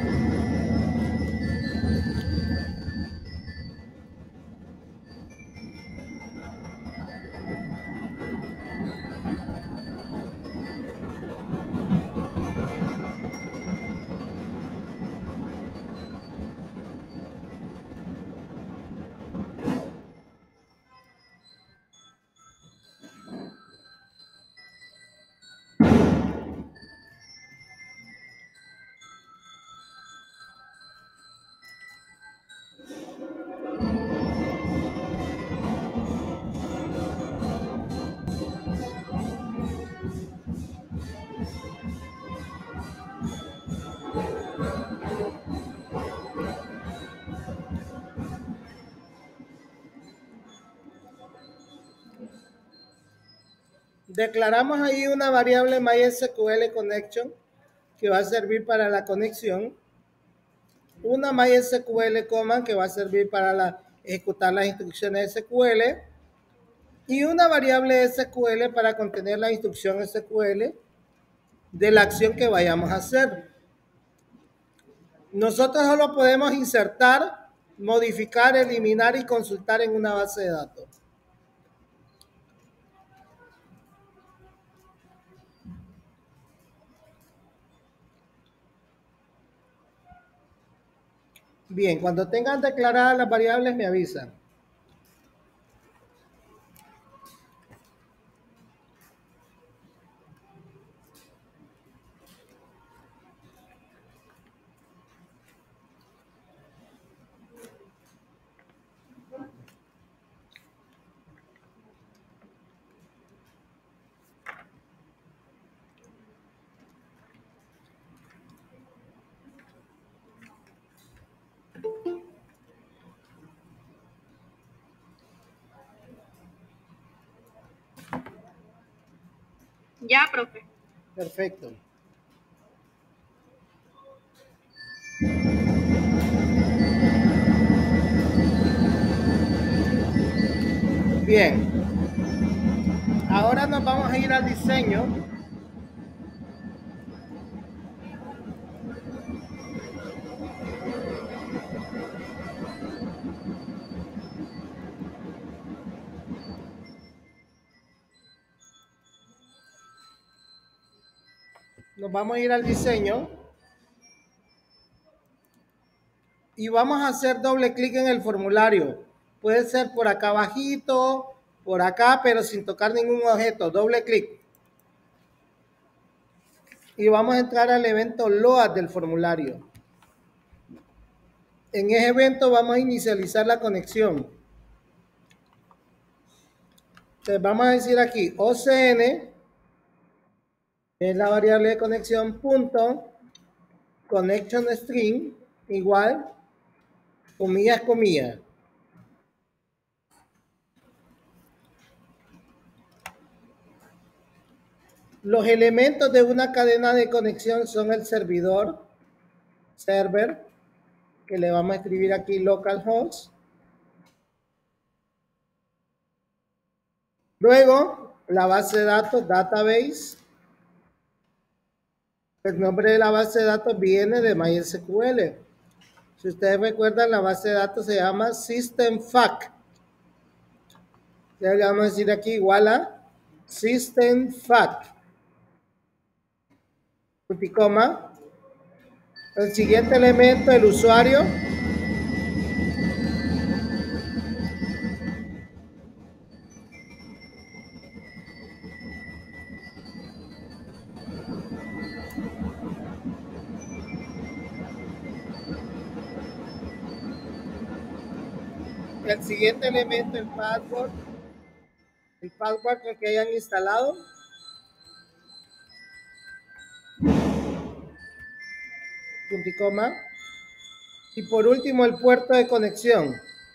Declaramos ahí una variable MySQL connection que va a servir para la conexión, una MySQL command que va a servir para la, ejecutar las instrucciones S Q L y una variable S Q L para contener la instrucción S Q L de la acción que vayamos a hacer. Nosotros solo podemos insertar modificar, eliminar y consultar en una base de datos. Bien, cuando tengan declaradas las variables me avisan. Ya, profe. Perfecto. Bien. Ahora nos vamos a ir al diseño. Nos vamos a ir al diseño. Y vamos a hacer doble clic en el formulario. Puede ser por acá abajito, por acá, pero sin tocar ningún objeto. Doble clic. Y vamos a entrar al evento load del formulario. En ese evento vamos a inicializar la conexión. Entonces vamos a decir aquí O C N, es la variable de conexión, punto, connection string, igual, comillas, comillas. Los elementos de una cadena de conexión son el servidor, server, que le vamos a escribir aquí localhost. Luego, la base de datos, database. El nombre de la base de datos viene de MySQL. Si ustedes recuerdan, la base de datos se llama SystemFact. Ya le vamos a decir aquí igual a SystemFact. Punticoma. El siguiente elemento, el usuario. El siguiente elemento, el password. El password que hayan instalado. Punticoma. Y por último, el puerto de conexión.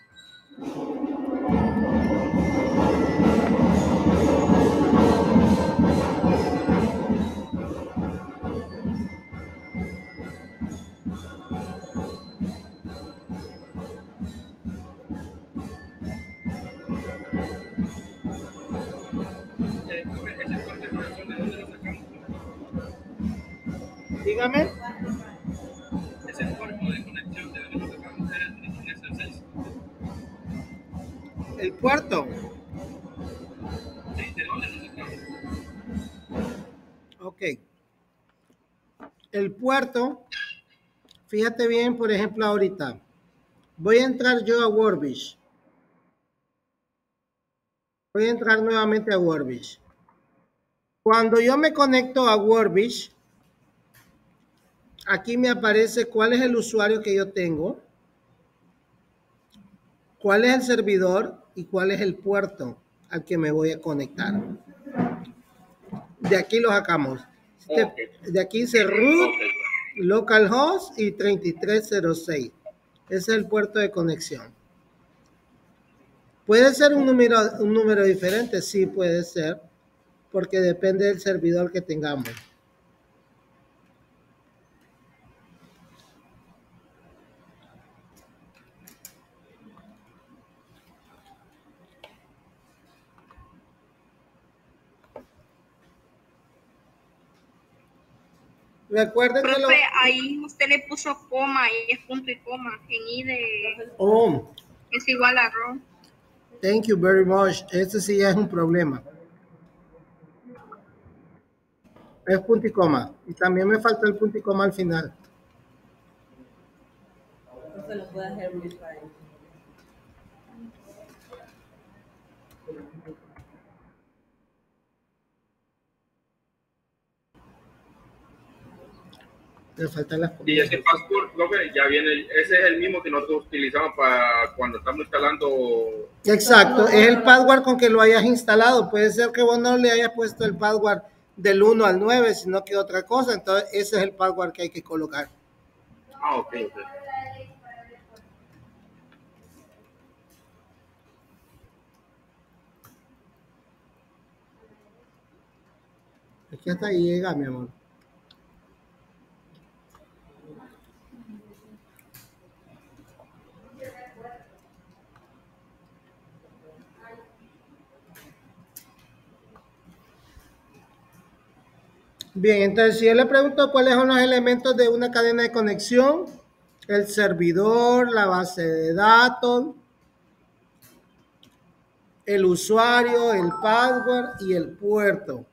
Dígame. Ese cuerpo de conexión de lo que nos acabamos de hacer en S seis. El puerto. Sí, ¿de dónde nos sacamos? Ok. El puerto, fíjate bien, por ejemplo, ahorita. Voy a entrar yo a Wordbiz. Voy a entrar nuevamente a Wordbiz. Cuando yo me conecto a Wordbiz, aquí me aparece cuál es el usuario que yo tengo, cuál es el servidor y cuál es el puerto al que me voy a conectar. De aquí lo sacamos. Okay. De aquí dice root, localhost y treinta y tres cero seis. Ese es el puerto de conexión. ¿Puede ser un número, un número diferente? Sí, puede ser, porque depende del servidor que tengamos. Recuerden que lo... Profe, ahí usted le puso coma y es punto y coma. En I de Oh, es igual a ro. thank you very much. Este sí ya es un problema. Es punto y coma. Y también me falta el punto y coma al final. Entonces lo puede hacer muy fácil. Le faltan las Y ese passport, profe, ya viene, ese es el mismo que nosotros utilizamos para cuando estamos instalando. Exacto, es el password con que lo hayas instalado. Puede ser que vos no le hayas puesto el password del uno al nueve, sino que otra cosa. Entonces, ese es el password que hay que colocar. Ah, ok, ok. Es que hasta ahí llega, mi amor. Bien, entonces si yo le pregunto cuáles son los elementos de una cadena de conexión, el servidor, la base de datos, el usuario, el password y el puerto.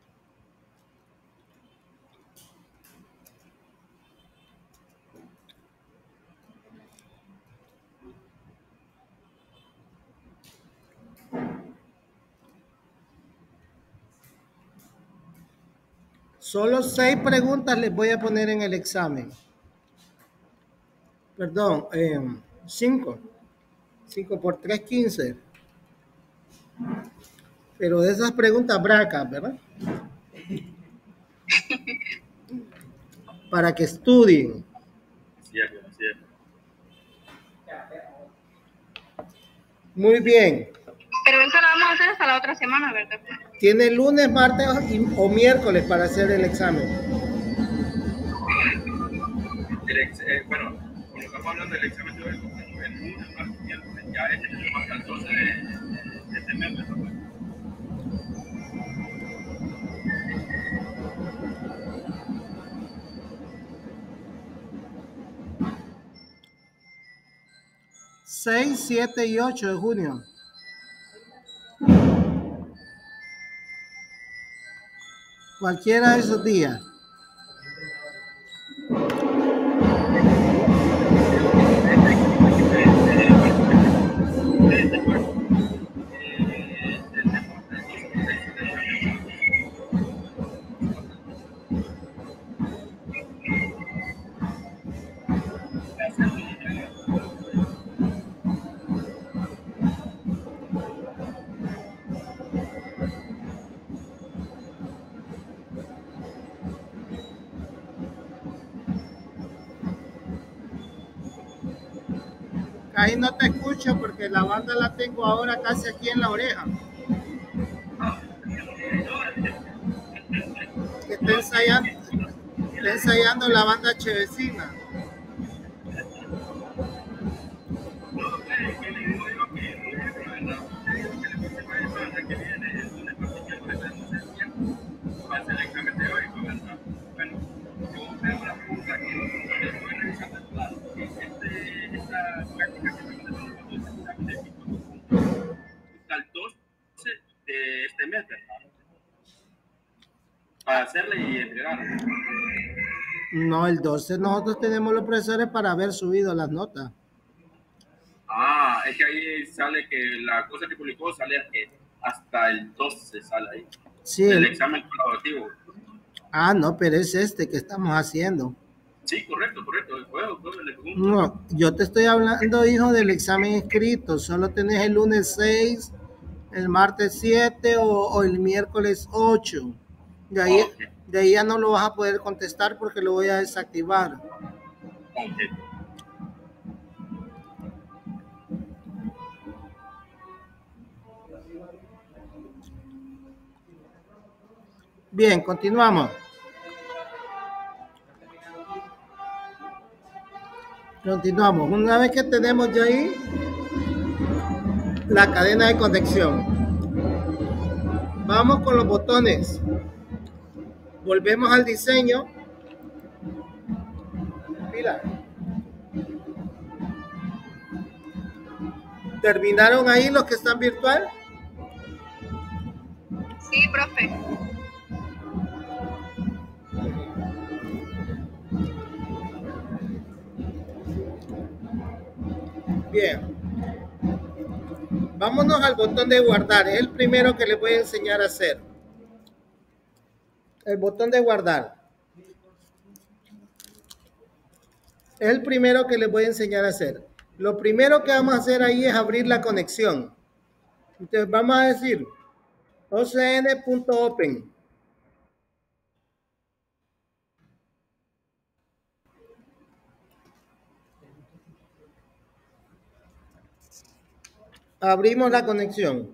Solo seis preguntas les voy a poner en el examen. Perdón, eh, cinco. Cinco por tres, quince. Pero de esas preguntas bracas, ¿verdad? Para que estudien. Cierto, cierto. Muy bien. Pero eso lo vamos a hacer hasta la otra semana, ¿verdad? Tiene lunes, martes y- o miércoles para hacer el examen. El ex, eh, bueno, cuando estamos hablando del examen teórico, el lunes, martes, miércoles, ya este se pasa el doce de, de este mes, ¿verdad? seis, siete y ocho de junio. Cualquiera de esos días. Ahí no te escucho porque la banda la tengo ahora casi aquí en la oreja. Que está ensayando, está ensayando la banda chevecina. Al doce de este mes, ¿verdad? Para hacerle y entregar. No, el doce nosotros tenemos los profesores para haber subido las notas. Ah, es que ahí sale que la cosa que publicó sale que hasta el doce sale ahí. Sí. El El... examen colaborativo. Ah, no, pero es este que estamos haciendo. Sí, correcto, correcto. Puedo, puedo, le pregunto. No, yo te estoy hablando, hijo, del examen escrito. Solo tenés el lunes seis, el martes siete o, o el miércoles ocho. De ahí, okay. de ahí ya no lo vas a poder contestar porque lo voy a desactivar. Okay. Bien, continuamos. Continuamos. Una vez que tenemos ya ahí la cadena de conexión, vamos con los botones. Volvemos al diseño Pila. ¿Terminaron ahí los que están virtual? Sí, profe. Bien. Vámonos al botón de guardar. Es el primero que les voy a enseñar a hacer. El botón de guardar. Es el primero que les voy a enseñar a hacer. Lo primero que vamos a hacer ahí es abrir la conexión. Entonces vamos a decir ocn.open. Abrimos la conexión.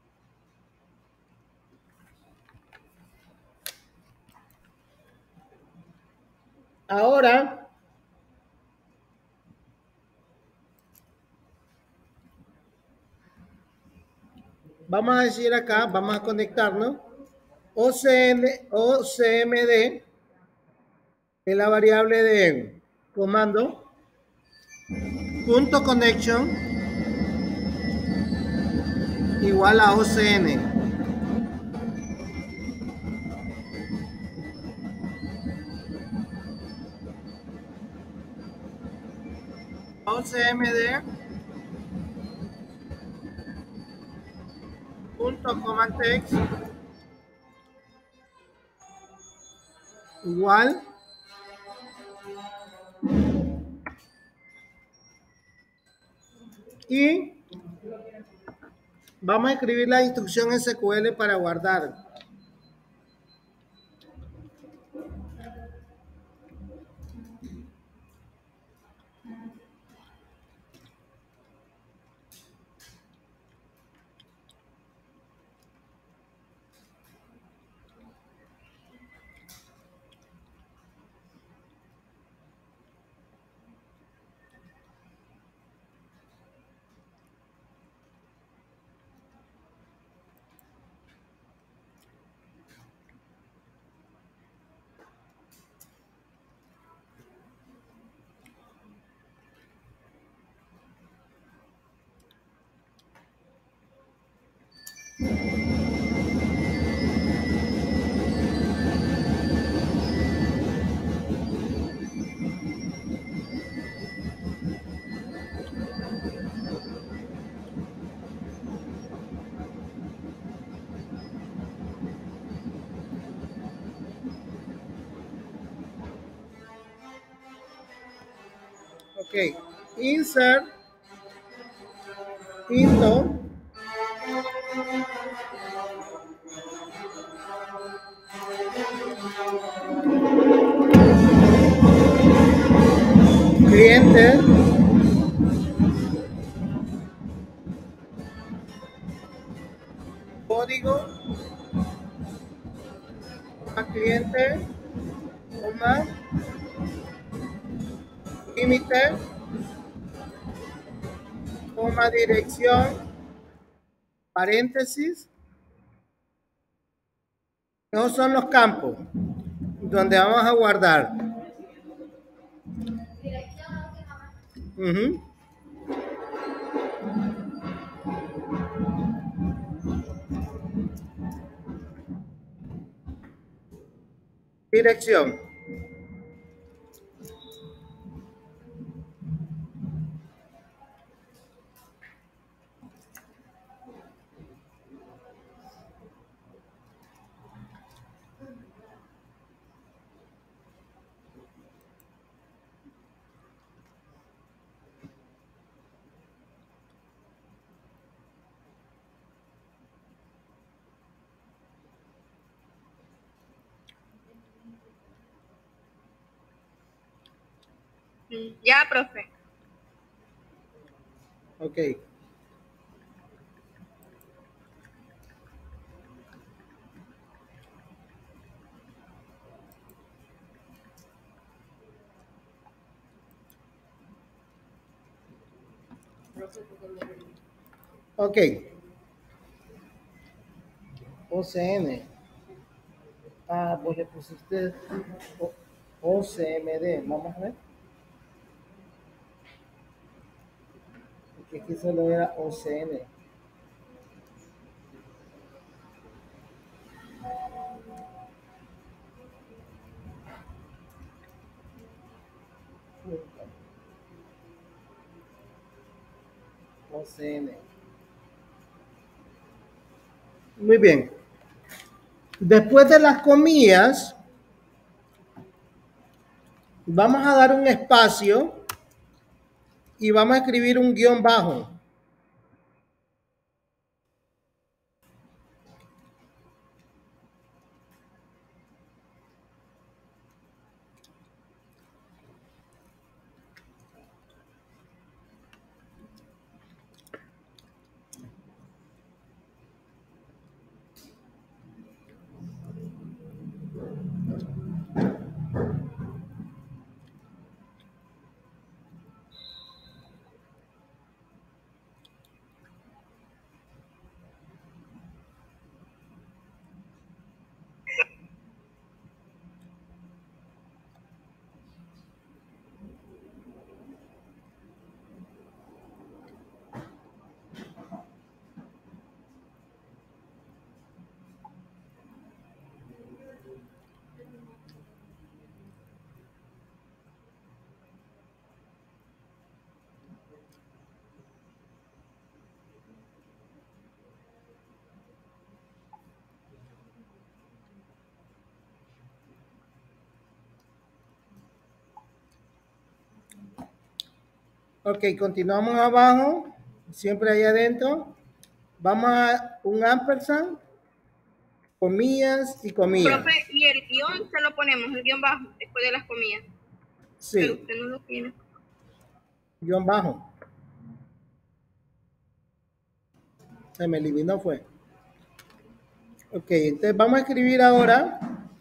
Ahora vamos a decir acá, vamos a conectarnos. O C N, O C M D es la variable de comando. Punto connection igual a O C N. O C M D punto command text igual y vamos a escribir la instrucción S Q L para guardar. Ok, insert into cliente código a cliente coma límite coma dirección paréntesis. Esos son los campos donde vamos a guardar. Uh-huh. Dirección. Ya, profe. Ok. Ok. O C N. Ah, pues le pusiste O C M D. Vamos a ver. que aquí solo era O C N. O C N. Muy bien. Después de las comillas, vamos a dar un espacio y vamos a escribir un guión bajo. Ok, continuamos abajo, siempre ahí adentro. Vamos a un ampersand, comillas y comillas. Profe, y el guión se lo ponemos, el guión bajo, después de las comillas. Sí. Pero usted no lo tiene. Guión bajo. Se me eliminó, fue. Ok, entonces vamos a escribir ahora.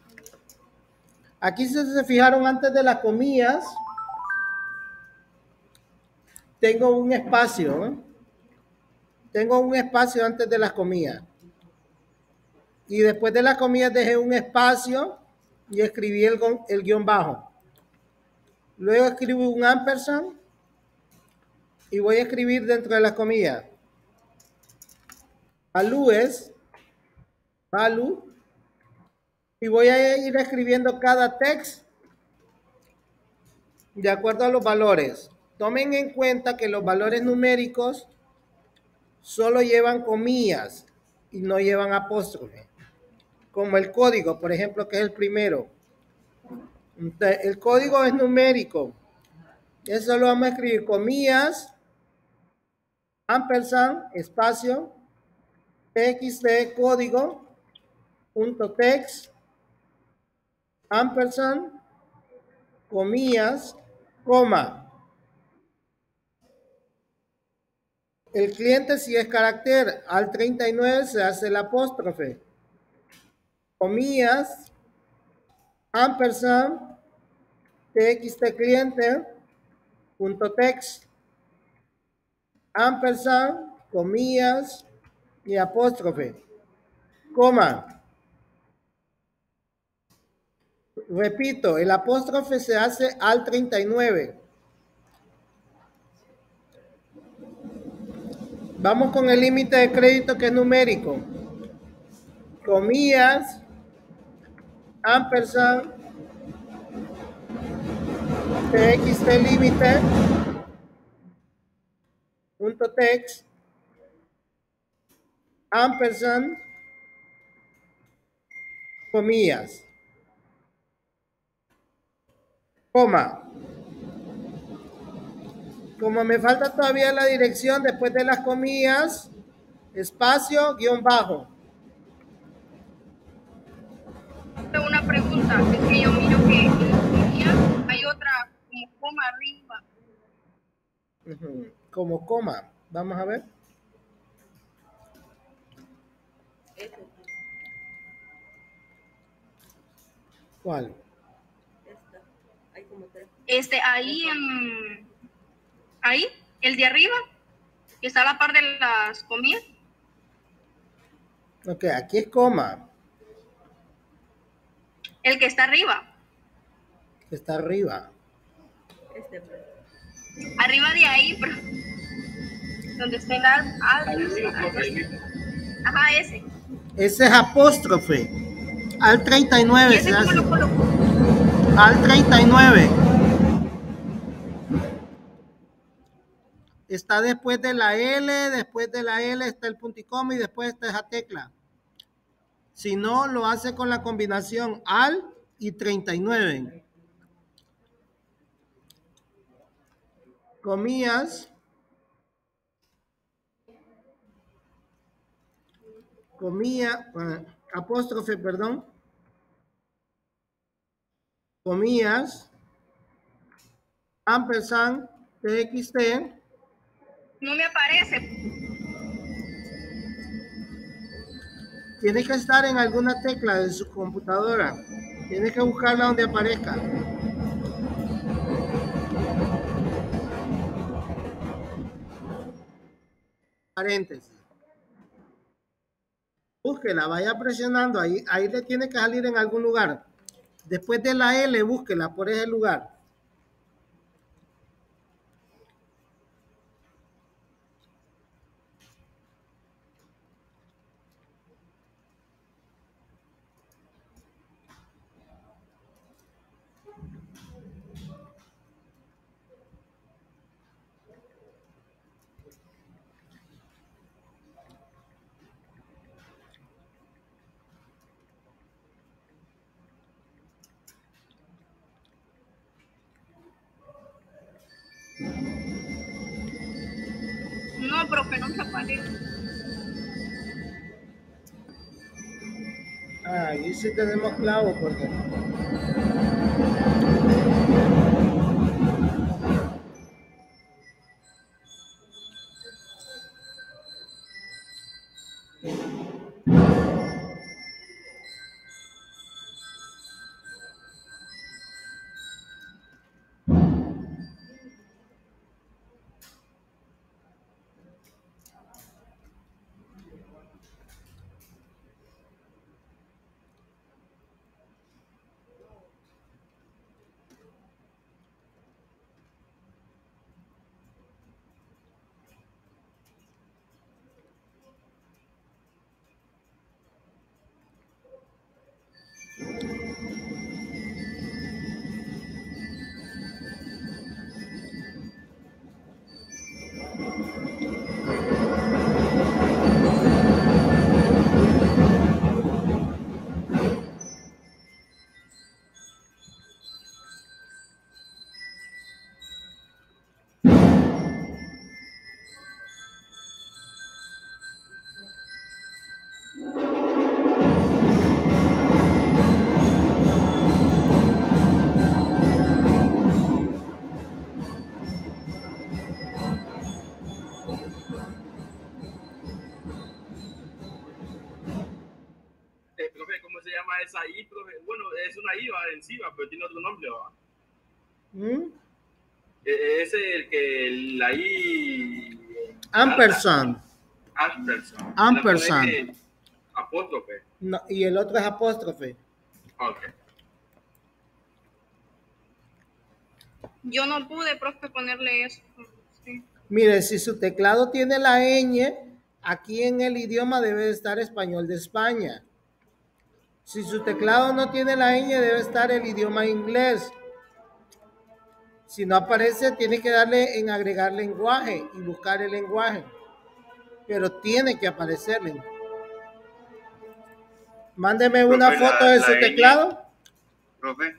Aquí si se fijaron antes de las comillas, tengo un espacio, ¿eh? Tengo un espacio antes de las comillas. Y después de las comillas dejé un espacio y escribí el, el guión bajo. Luego escribo un ampersand y voy a escribir dentro de las comillas. Value es value. Y voy a ir escribiendo cada text de acuerdo a los valores. Tomen en cuenta que los valores numéricos solo llevan comillas y no llevan apóstrofe. Como el código, por ejemplo, que es el primero. Entonces, el código es numérico. Eso lo vamos a escribir comillas, ampersand, espacio, txt, código, punto text, ampersand, comillas, coma. El cliente, si es carácter al treinta y nueve, se hace el apóstrofe. Comillas, ampersand, txt cliente, punto text, ampersand, comillas y apóstrofe, coma. Repito, el apóstrofe se hace al treinta y nueve. Vamos con el límite de crédito que es numérico. Comillas, ampersand, txt límite, punto text, ampersand, comillas, coma. Como me falta todavía la dirección después de las comillas, espacio, guión bajo. Una pregunta, es que yo miro que en las comillas hay otra como coma arriba. Uh-huh. Como coma. Vamos a ver. ¿Cuál? Esta. Hay como tres. Este, ahí en... Ahí, el de arriba, que está a la par de las comillas. Ok, aquí es coma. El que está arriba. Está arriba. Este. Arriba de ahí, pero... donde está el al, al- Ahí mismo, profe, ahí mismo. ajá, ese. Ese es apóstrofe. Al treinta y nueve ¿Y ese se cómo hace. lo coloco? Al treinta y nueve. Está después de la L, después de la L está el punto y coma y después está esa tecla. Si no, lo hace con la combinación al y treinta y nueve. Comillas. Comilla, uh, apóstrofe, perdón. Comillas. Ampersand, T X T. No me aparece. Tiene que estar en alguna tecla de su computadora. Tiene que buscarla donde aparezca. Paréntesis. Búsquela, vaya presionando. Ahí, ahí le tiene que salir en algún lugar. Después de la L, búsquela por ese lugar. No, profe, no me aparece. Ah, ahí sí tenemos clavo porque... Eh, profe, ¿cómo se llama esa I, profe? Bueno, es una I, va, en sí, va, pero tiene otro nombre, va. ¿Mm? Eh, es el que la I... Ampersand. Ampersand. Ampersand. La es apóstrofe. No, y el otro es apóstrofe. Ok. Yo no pude, profe, ponerle eso. Sí. Mire, si su teclado tiene la ñ, aquí en el idioma debe estar español de España. Si su teclado no tiene la ñ, debe estar el idioma inglés. Si no aparece, tiene que darle en agregar lenguaje y buscar el lenguaje. Pero tiene que aparecerle. Mándeme una Profe, foto la- de la su ñ. teclado. Profe,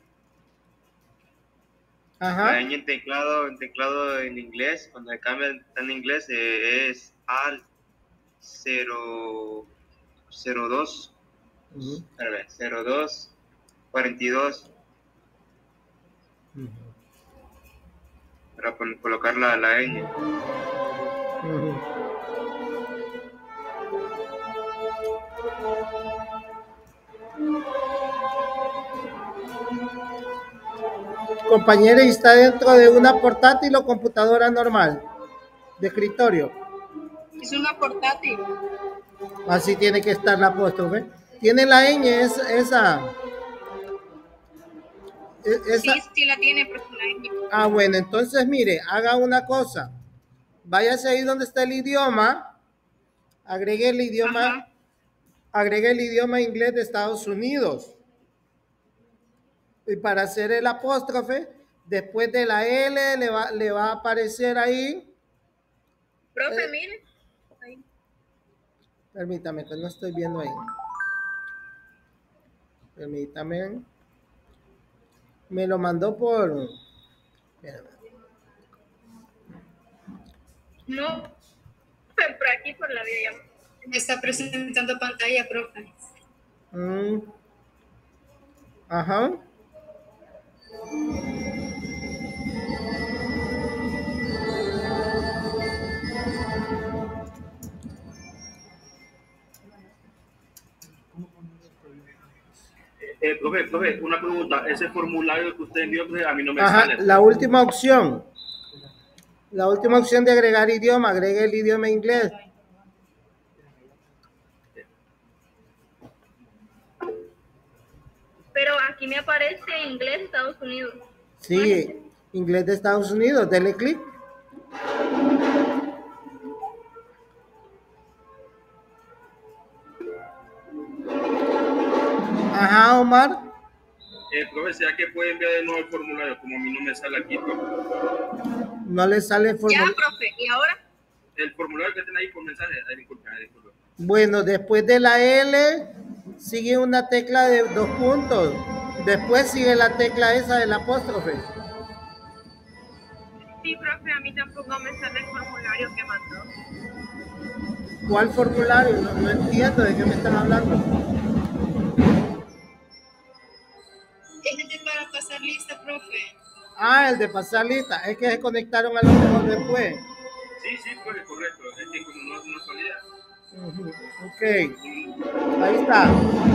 Ajá. la ñ en teclado, en teclado en inglés, cuando le cambian en inglés, eh, es al cero dos, Ujú. espérame, cero dos, cuarenta y dos, Ujú. para pon- colocar la, la ñ. Ujú. Compañera, ¿y está dentro de una portátil o computadora normal? De escritorio. Es una portátil. Así tiene que estar la apóstrofe. Tiene la ñ, es, esa. e- esa. Sí, sí la tiene, profe, la ñ. Ah, bueno, entonces mire, haga una cosa. váyase ahí donde está el idioma, agregue el idioma, Ajá. agregue el idioma inglés de Estados Unidos. Y para hacer el apóstrofe, después de la L le va, le va a aparecer ahí. Profe, Eh, mire. Ahí. Permítame, que no estoy viendo ahí. Permítame. Me lo mandó por... Espérame. No, por aquí, por la videollamada. Me está presentando pantalla, profe. Mm. Ajá. Eh, profe, profe, una pregunta. Ese formulario que usted envió, profe, a mí no me Ajá, sale. la última opción. La última opción de agregar idioma, agregue el idioma inglés. Pero aquí me aparece inglés Estados Unidos. Sí, inglés de Estados Unidos, dele clic. Ajá, Omar. Eh, profe, ¿será que puede enviar de nuevo el formulario? Como a mí no me sale aquí, profe. No le sale el Ya, formulario. profe. ¿Y ahora? El formulario que tiene ahí por mensaje. Ay, disculpe, ay, disculpe. Bueno, después de la L sigue una tecla de dos puntos. Después sigue la tecla esa del apóstrofe. Sí, profe, a mí tampoco me sale el formulario que mandó. ¿Cuál formulario? No, no entiendo de qué me están hablando. Es el de para pasar lista, profe. Ah, el de pasar lista. Es que se conectaron a lo mejor después. Sí, sí, profe, correcto. Es que como no, no salía. Uh-huh. Ok. Ahí está.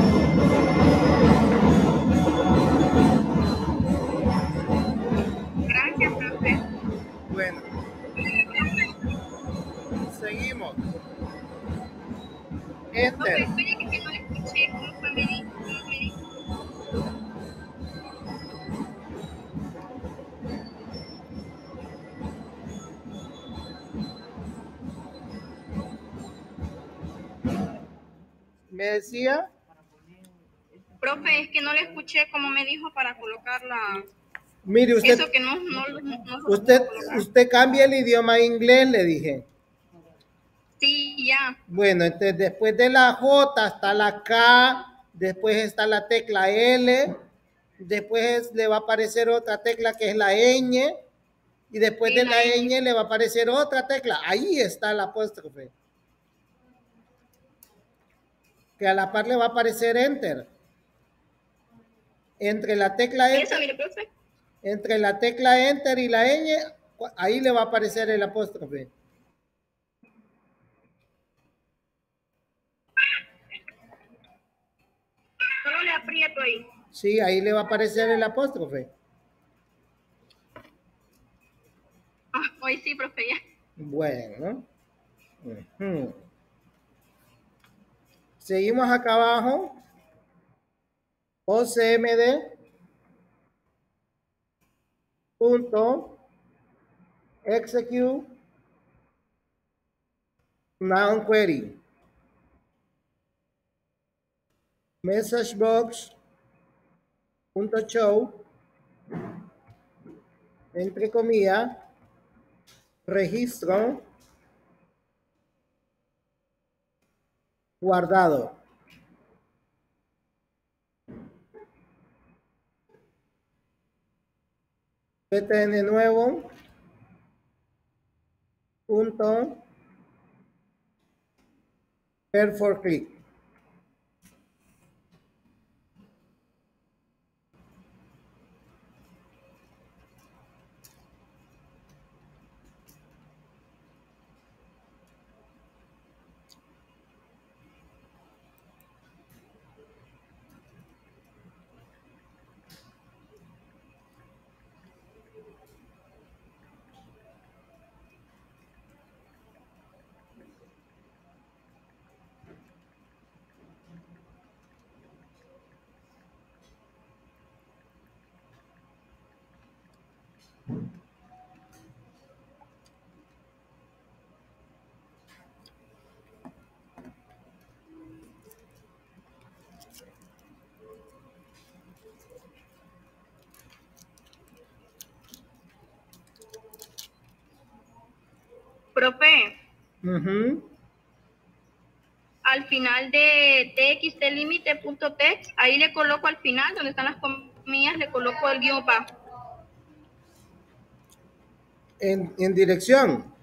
Gracias, profe. Bueno. Seguimos. Profe, Enter. espere que, que no le escuché. ¿Cómo fue? Me dijo, ¿cómo me dijo? Me decía. Profe, es que no le escuché como me dijo para colocar la... Mire, usted, Eso que no, no, no, no se usted, pudo colocar. usted cambia el idioma a inglés, le dije. Sí, ya. Bueno, entonces después de la J está la K, después está la tecla L, después le va a aparecer otra tecla que es la ñ, y después Sí, de la la ñ. ñ le va a aparecer otra tecla. Ahí está el apóstrofe. Que a la par le va a aparecer enter. Entre la tecla Eso, enter, mire, profe. entre la tecla enter y la ñ, ahí le va a aparecer el apóstrofe. Solo le aprieto ahí. Sí, ahí le va a aparecer el apóstrofe. Ah, hoy sí, profe, ya. Bueno. Uh-huh. Seguimos acá abajo. O C M D punto execute noun query. Message box punto show, entre comillas, registro guardado. Ptn nuevo punto per for click. Profe, Ujú. al final de txtlimite.text, ahí le coloco al final, donde están las comillas, le coloco el guión bajo. En, en dirección.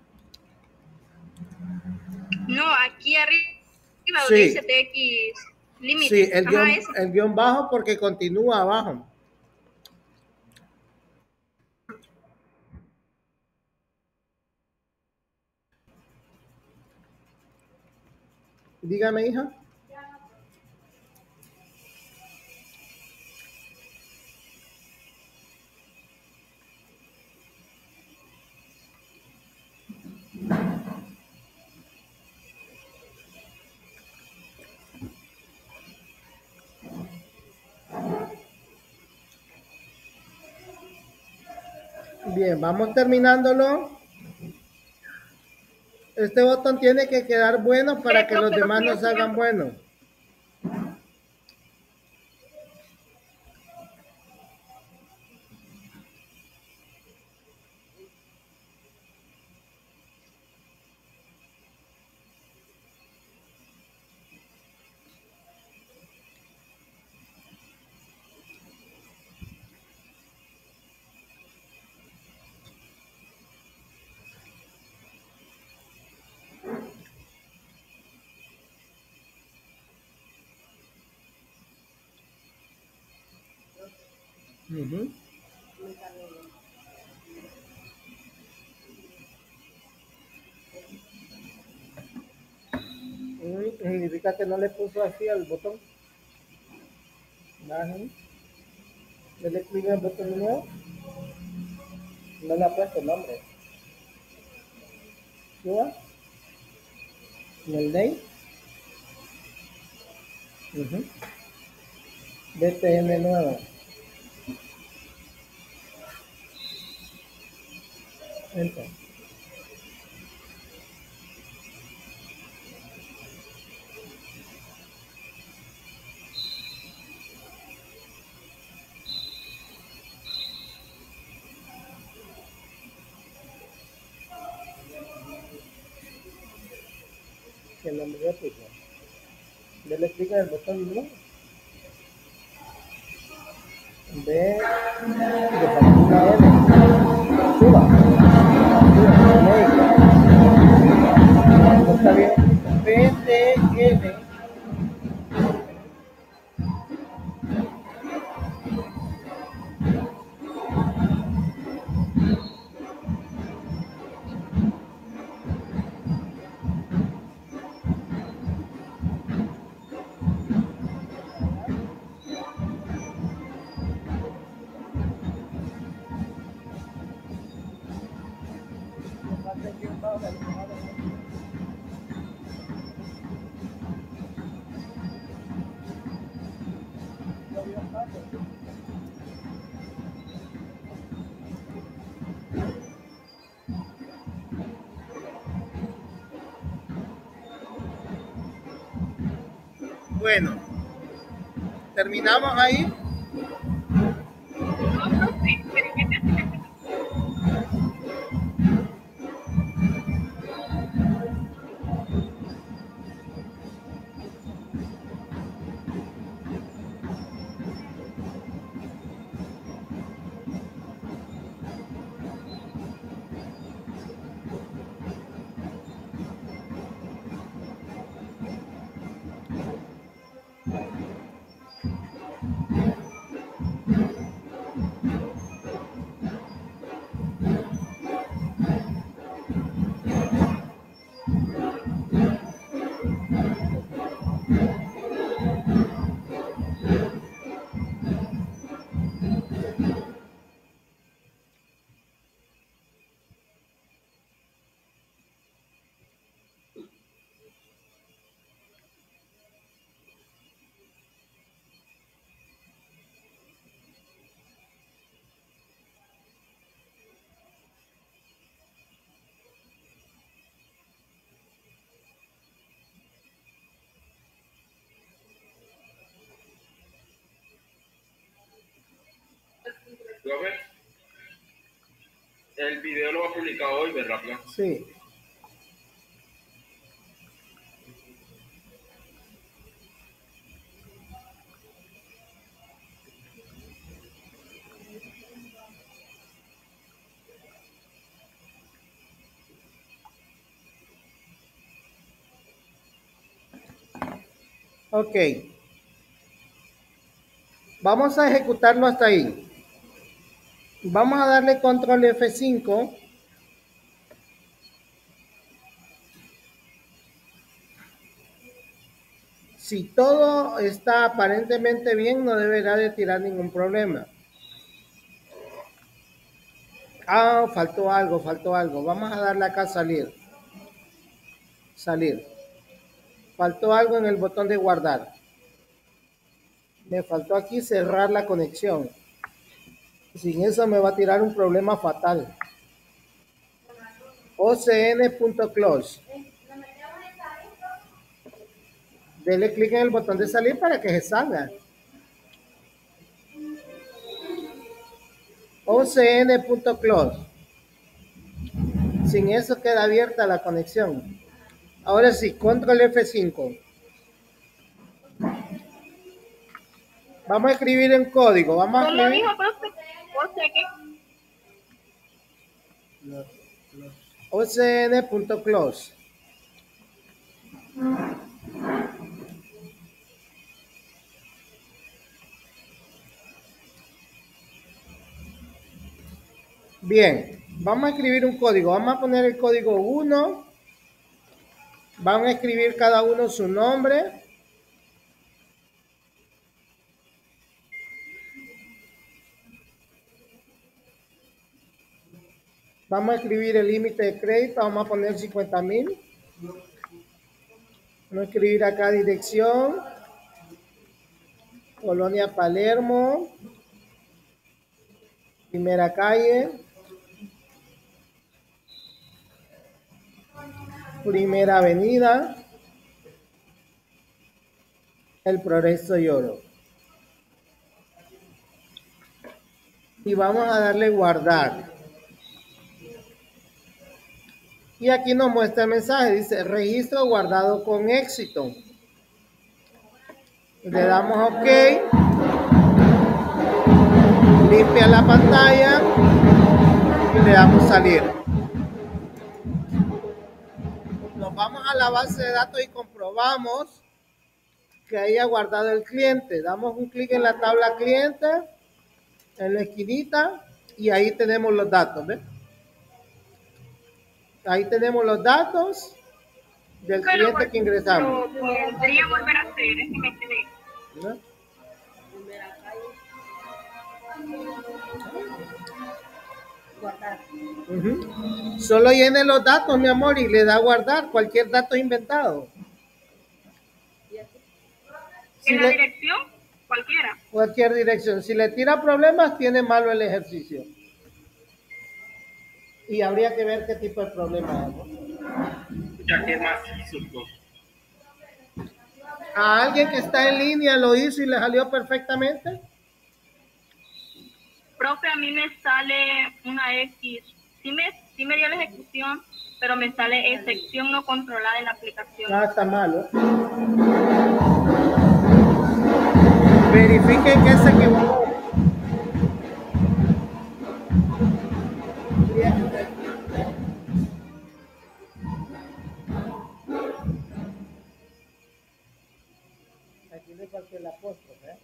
No, aquí arriba donde Sí. dice txlimite. Sí, el Ajá, guión, ese. el guión bajo porque continúa abajo. Dígame, hija. Bien, vamos terminándolo. Este botón tiene que quedar bueno para que los demás no salgan buenos. Uh-huh. Significa que no le puso así al botón. Imagen. Dele clic en el botón nuevo. No le ha puesto el nombre. Suba. En el name. Uh-huh. B T M nuevo. Enter. ¿Qué nombre le puso? Dele clic en el botón nuevo. B de factura L. Suba. Suba. Está bien. B T N. Bueno, terminamos ahí. El video lo va a publicar hoy, ¿verdad? Sí. Ok. Vamos a ejecutarlo hasta ahí. Vamos a darle control F cinco. Si todo está aparentemente bien, no deberá de tirar ningún problema. Ah, faltó algo, faltó algo. Vamos a darle acá salir. Salir. Faltó algo en el botón de guardar. Me faltó aquí cerrar la conexión. Sin eso me va a tirar un problema fatal. ocn.close. Dele clic en el botón de salir para que se salga. ocn.close. Sin eso queda abierta la conexión. Ahora sí, control F cinco. Vamos a escribir en código. Vamos a ¿Cómo escribir. dijo, profe? O sea que ocn.close. Bien, vamos a escribir un código. Vamos a poner el código uno. Van a escribir cada uno su nombre. Vamos a escribir el límite de crédito. Vamos a poner cincuenta mil. Vamos a escribir acá dirección. Colonia Palermo. Primera calle. Primera avenida. El Progreso y Oro. Y vamos a darle guardar. Y aquí nos muestra el mensaje. Dice registro guardado con éxito. Le damos OK. Limpia la pantalla. Y le damos salir. Nos vamos a la base de datos y comprobamos que haya guardado el cliente. Damos un clic en la tabla cliente, en la esquinita, y ahí tenemos los datos, ¿ves? Ahí tenemos los datos del pero, cliente que ingresamos. Lo podría volver a hacer, es que me quedé. ¿No? Guardar. Uh-huh. Solo llene los datos, mi amor, y le da a guardar cualquier dato inventado. Si En la le- dirección, cualquiera. Cualquier dirección. Si le tira problemas, tiene malo el ejercicio. Y habría que ver qué tipo de problema es, ¿no? Ya que más hizo, pues. A alguien que está en línea lo hizo y le salió perfectamente. Profe, a mí me sale una X. Sí me, sí me dio la ejecución, pero me sale excepción no controlada en la aplicación. Ah, está malo. Verifique que se equivocó. Aquí le faltó el apóstrofe, ¿eh?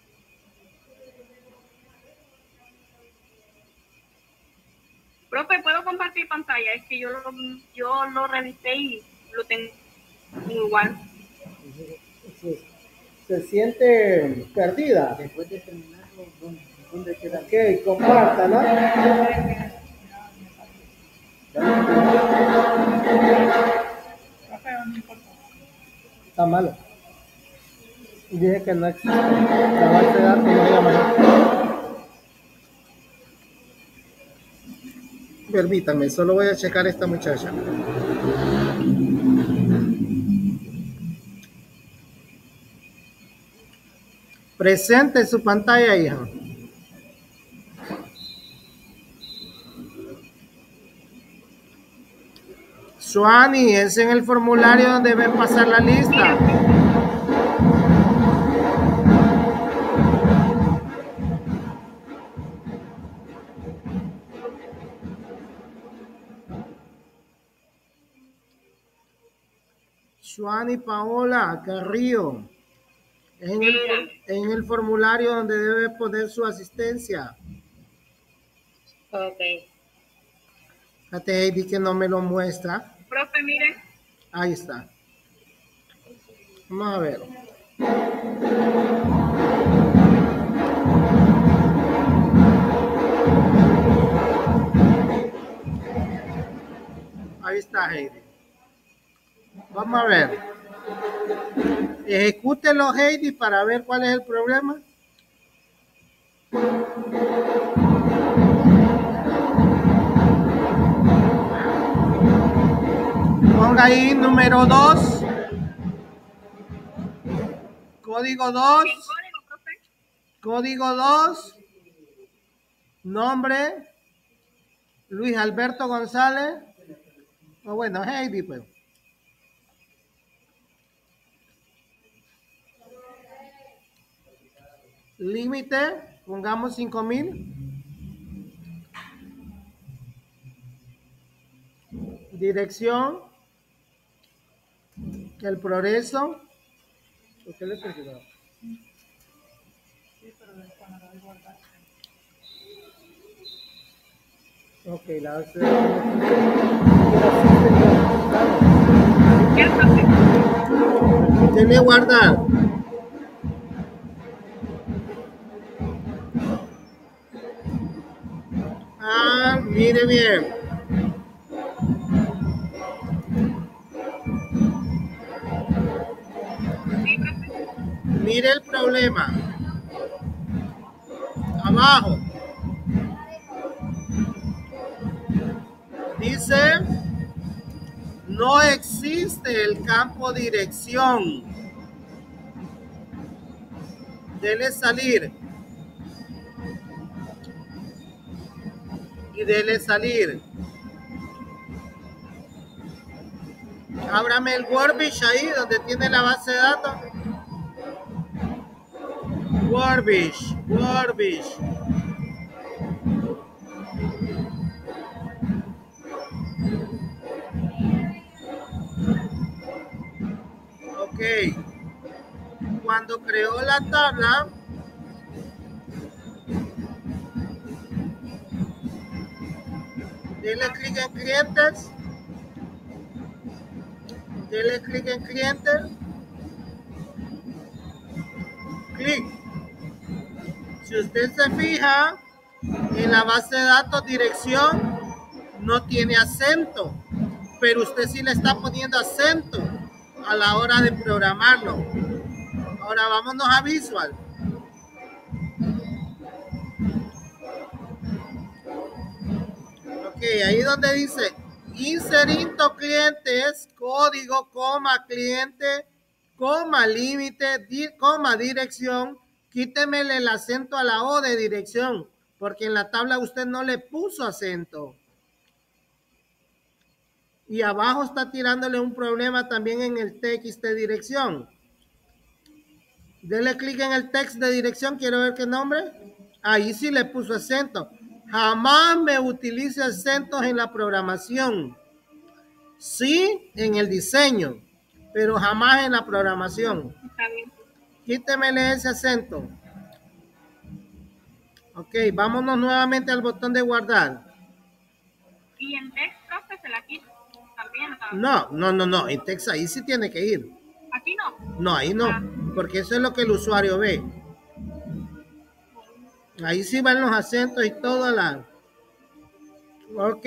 Profe, ¿puedo compartir pantalla? Es que yo lo, yo lo revisé y lo tengo igual. Se, se siente perdida. Después de terminarlo, ¿dónde, dónde queda? Ok, comparta, ¿no? Está malo. Dije que no existe. La base de datos no llama. Permítanme, solo voy a checar a esta muchacha. Presente su pantalla, hija. Suani, es en el formulario donde debe pasar la lista. Suani Paola Carrillo. En el, en el formulario donde debe poner su asistencia. Ok. Fíjate, Heidi, que no me lo muestra. Profe, miren. Ahí está. Vamos a ver. Ahí está, Heidi. Vamos a ver. Ejecútelo, Heidi, para ver cuál es el problema. Ponga ahí número dos. Código dos. ¿Qué código, profe? Código dos. Nombre. Luis Alberto González. O bueno, Heidi, pues. Límite, pongamos cinco mil. Dirección. El progreso. ¿Por qué le presionó? Ok, la base de datos. ¿Qué, profe? Dele guardar. Ah, mire bien. Mire el problema. Abajo. Dice, no existe el campo dirección. Dele salir. Y dele salir. Ábrame el Workbench ahí donde tiene la base de datos. Workbench, Workbench. Ok. Cuando creó la tabla, dele clic en clientes. Dele clic en clientes. Clic. Si usted se fija, en la base de datos dirección no tiene acento, pero usted sí le está poniendo acento a la hora de programarlo. Ahora vámonos a Visual. Ok, ahí donde dice inserinto clientes, código, coma, cliente, coma, límite, di, coma, dirección. Quítemele el acento a la O de dirección, porque en la tabla usted no le puso acento. Y abajo está tirándole un problema también en el text de dirección. Dele clic en el text de dirección, quiero ver qué nombre. Ahí sí le puso acento. Jamás me utilice acentos en la programación. Sí, en el diseño, pero jamás en la programación. Está bien. Quítemele ese acento. Ok, vámonos nuevamente al botón de guardar. Y en text, profe, se la quito también. No, no, no, no. En text ahí sí tiene que ir. Aquí no. No, ahí no. Ah. Porque eso es lo que el usuario ve. Ahí sí van los acentos y toda la... Ok.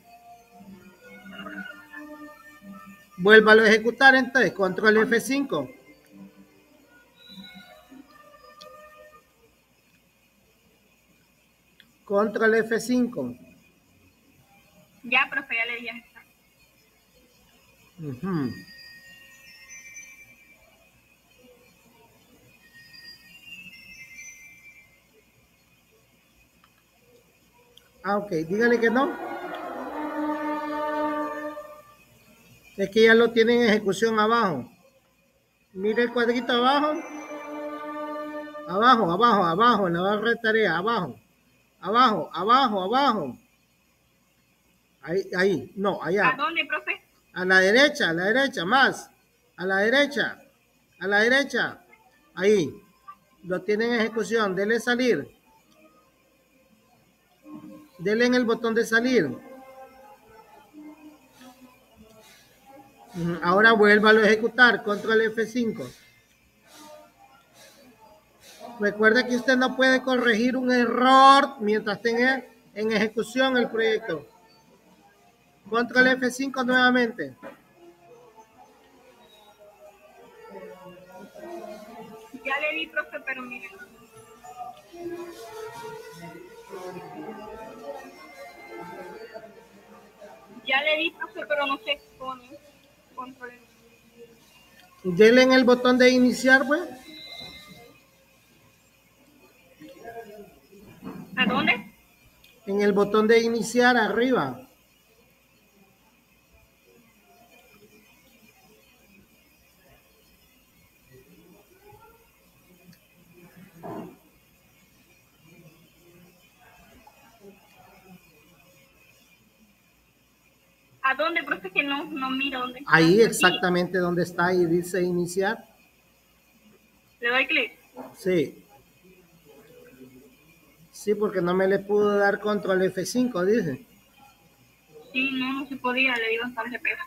Vuélvalo a ejecutar entonces. Control F cinco. Control F cinco. Ya, profe, ya le di a esta. Uh-huh. Ah, ok. Dígale que no. Es que ya lo tienen en ejecución abajo. Mire el cuadrito abajo. Abajo, abajo, abajo, en la barra de tarea, abajo. Abajo, abajo, abajo. Ahí, ahí, no, allá. ¿A dónde, profe? A la derecha, a la derecha, más. A la derecha, a la derecha. Ahí. Lo tiene en ejecución. Dele salir. Dele en el botón de salir. Ahora vuélvalo a ejecutar. Control F cinco. Recuerde que usted no puede corregir un error mientras tenga en ejecución el proyecto. Control F cinco nuevamente. Ya le di, profe, pero miren. Ya le di, profe, pero no se expone. Control. Dele en el botón de iniciar, pues. ¿A dónde? En el botón de iniciar arriba. ¿A dónde, profe? Que no, no miro dónde está. Ahí exactamente donde está y dice iniciar. ¿Le doy clic? Sí. Sí, porque no me le pudo dar control F cinco, dice. Sí, no, no se podía, le di bastante peso.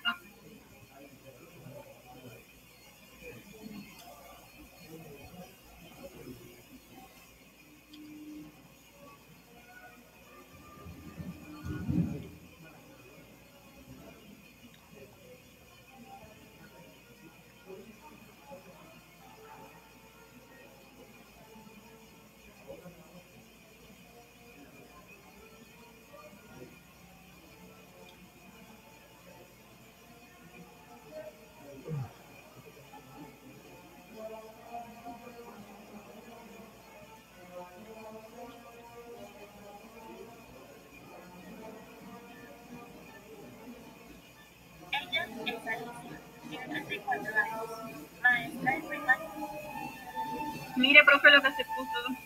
Mire, profe, lo que se puso.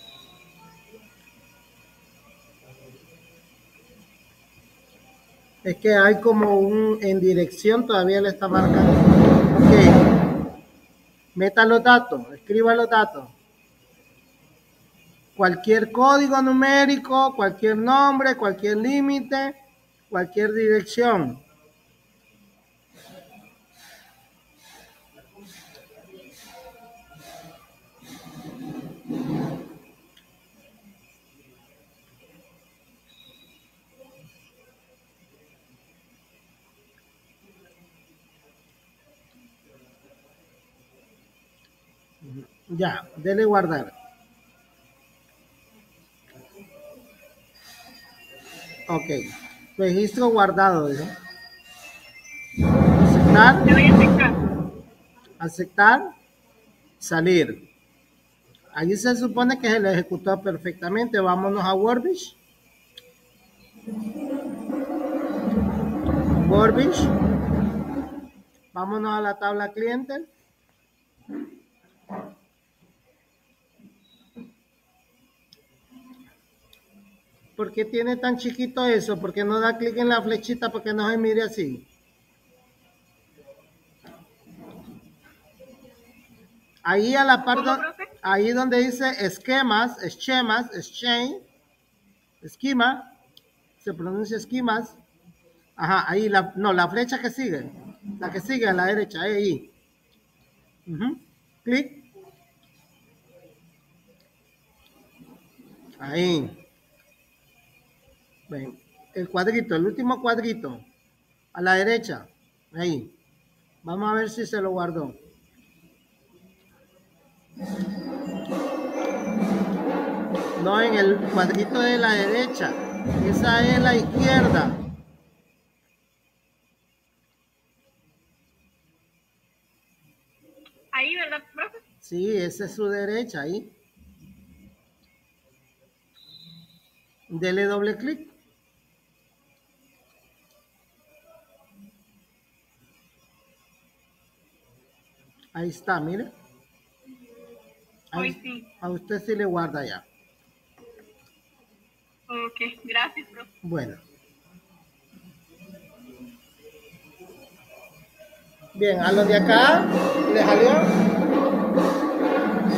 Es que hay como un en dirección, todavía le está marcando. Ok. Meta los datos, escriba los datos. Cualquier código numérico, cualquier nombre, cualquier límite, cualquier dirección. Ya, dele guardar. Ok. Registro guardado, ¿sí? Aceptar. Le voy a aceptar. Aceptar. Salir. Allí se supone que se lo ejecutó perfectamente. Vámonos a Workbench. Workbench. Vámonos a la tabla cliente. ¿Por qué tiene tan chiquito eso? ¿Por qué no da clic en la flechita para que no se mire así? Ahí a la parte, ahí donde dice esquemas, esquemas, exchange, esquema, se pronuncia esquemas. Ajá, ahí la, no, la flecha que sigue, la que sigue a la derecha, ahí. Uh-huh. Clic. Ahí. Ven, el cuadrito, el último cuadrito, a la derecha, ahí. Vamos a ver si se lo guardó. No, en el cuadrito de la derecha, esa es la izquierda. Ahí, ¿verdad, profe? Sí, esa es su derecha, ahí. Dele doble clic. Ahí está, mire. Ahí, sí. A usted sí le guarda ya. Ok, gracias, profe. Bueno. Bien, a los de acá, ¿le salió?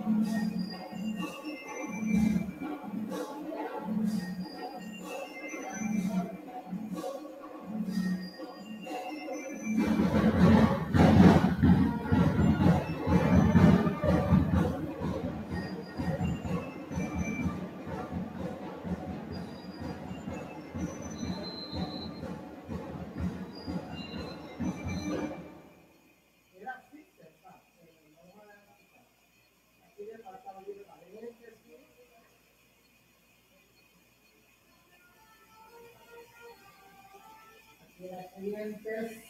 Siguientes.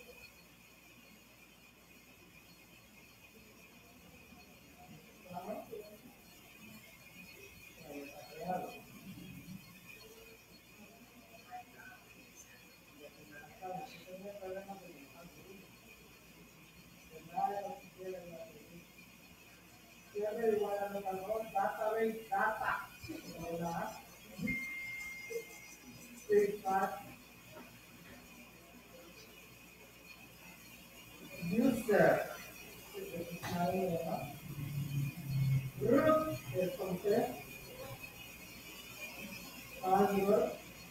User. Root es con C. Password.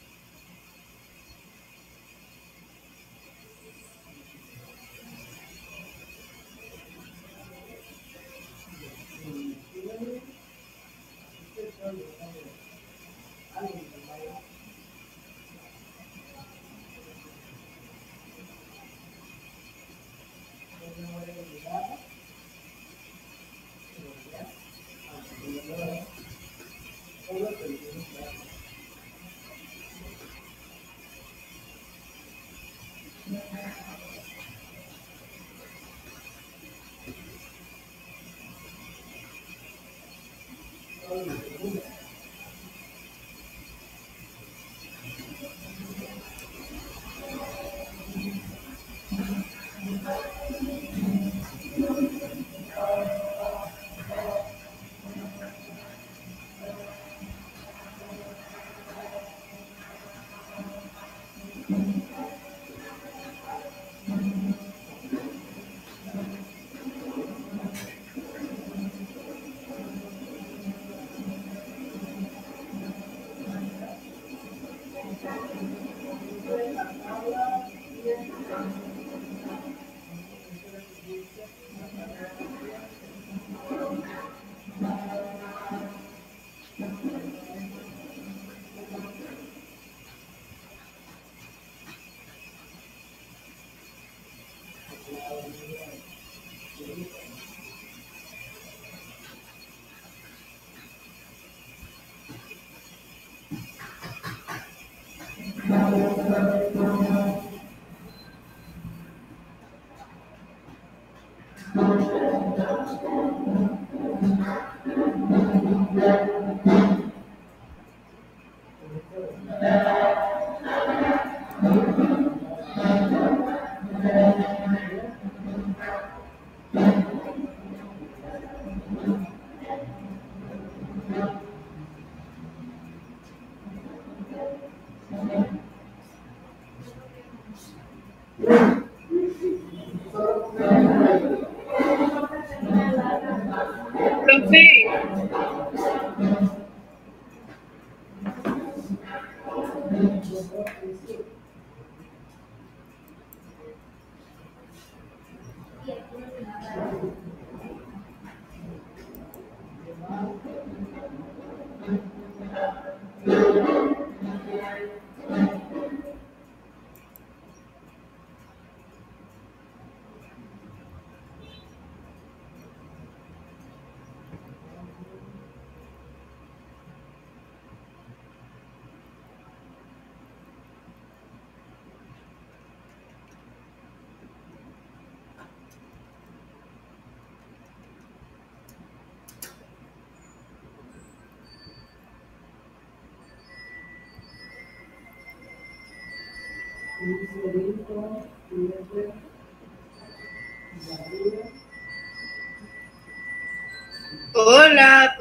Hola,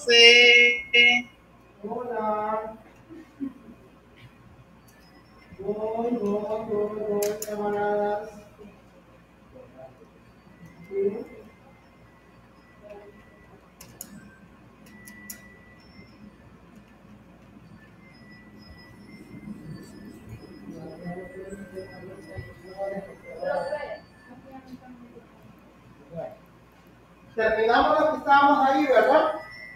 profe. Hola. Voy, voy, voy, voy, camaradas. Sí. Terminamos lo que estábamos ahí, ¿verdad?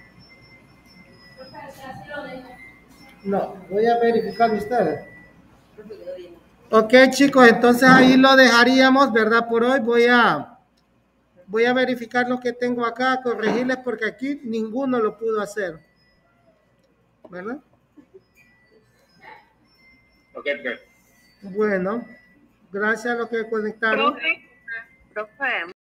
No, voy a verificar ustedes. Ok, chicos, entonces ahí lo dejaríamos, ¿verdad? Por hoy voy a, voy a verificar lo que tengo acá, corregirles porque aquí ninguno lo pudo hacer. ¿Verdad? Ok, ok. Bueno, gracias a los que conectaron. Profe, profe.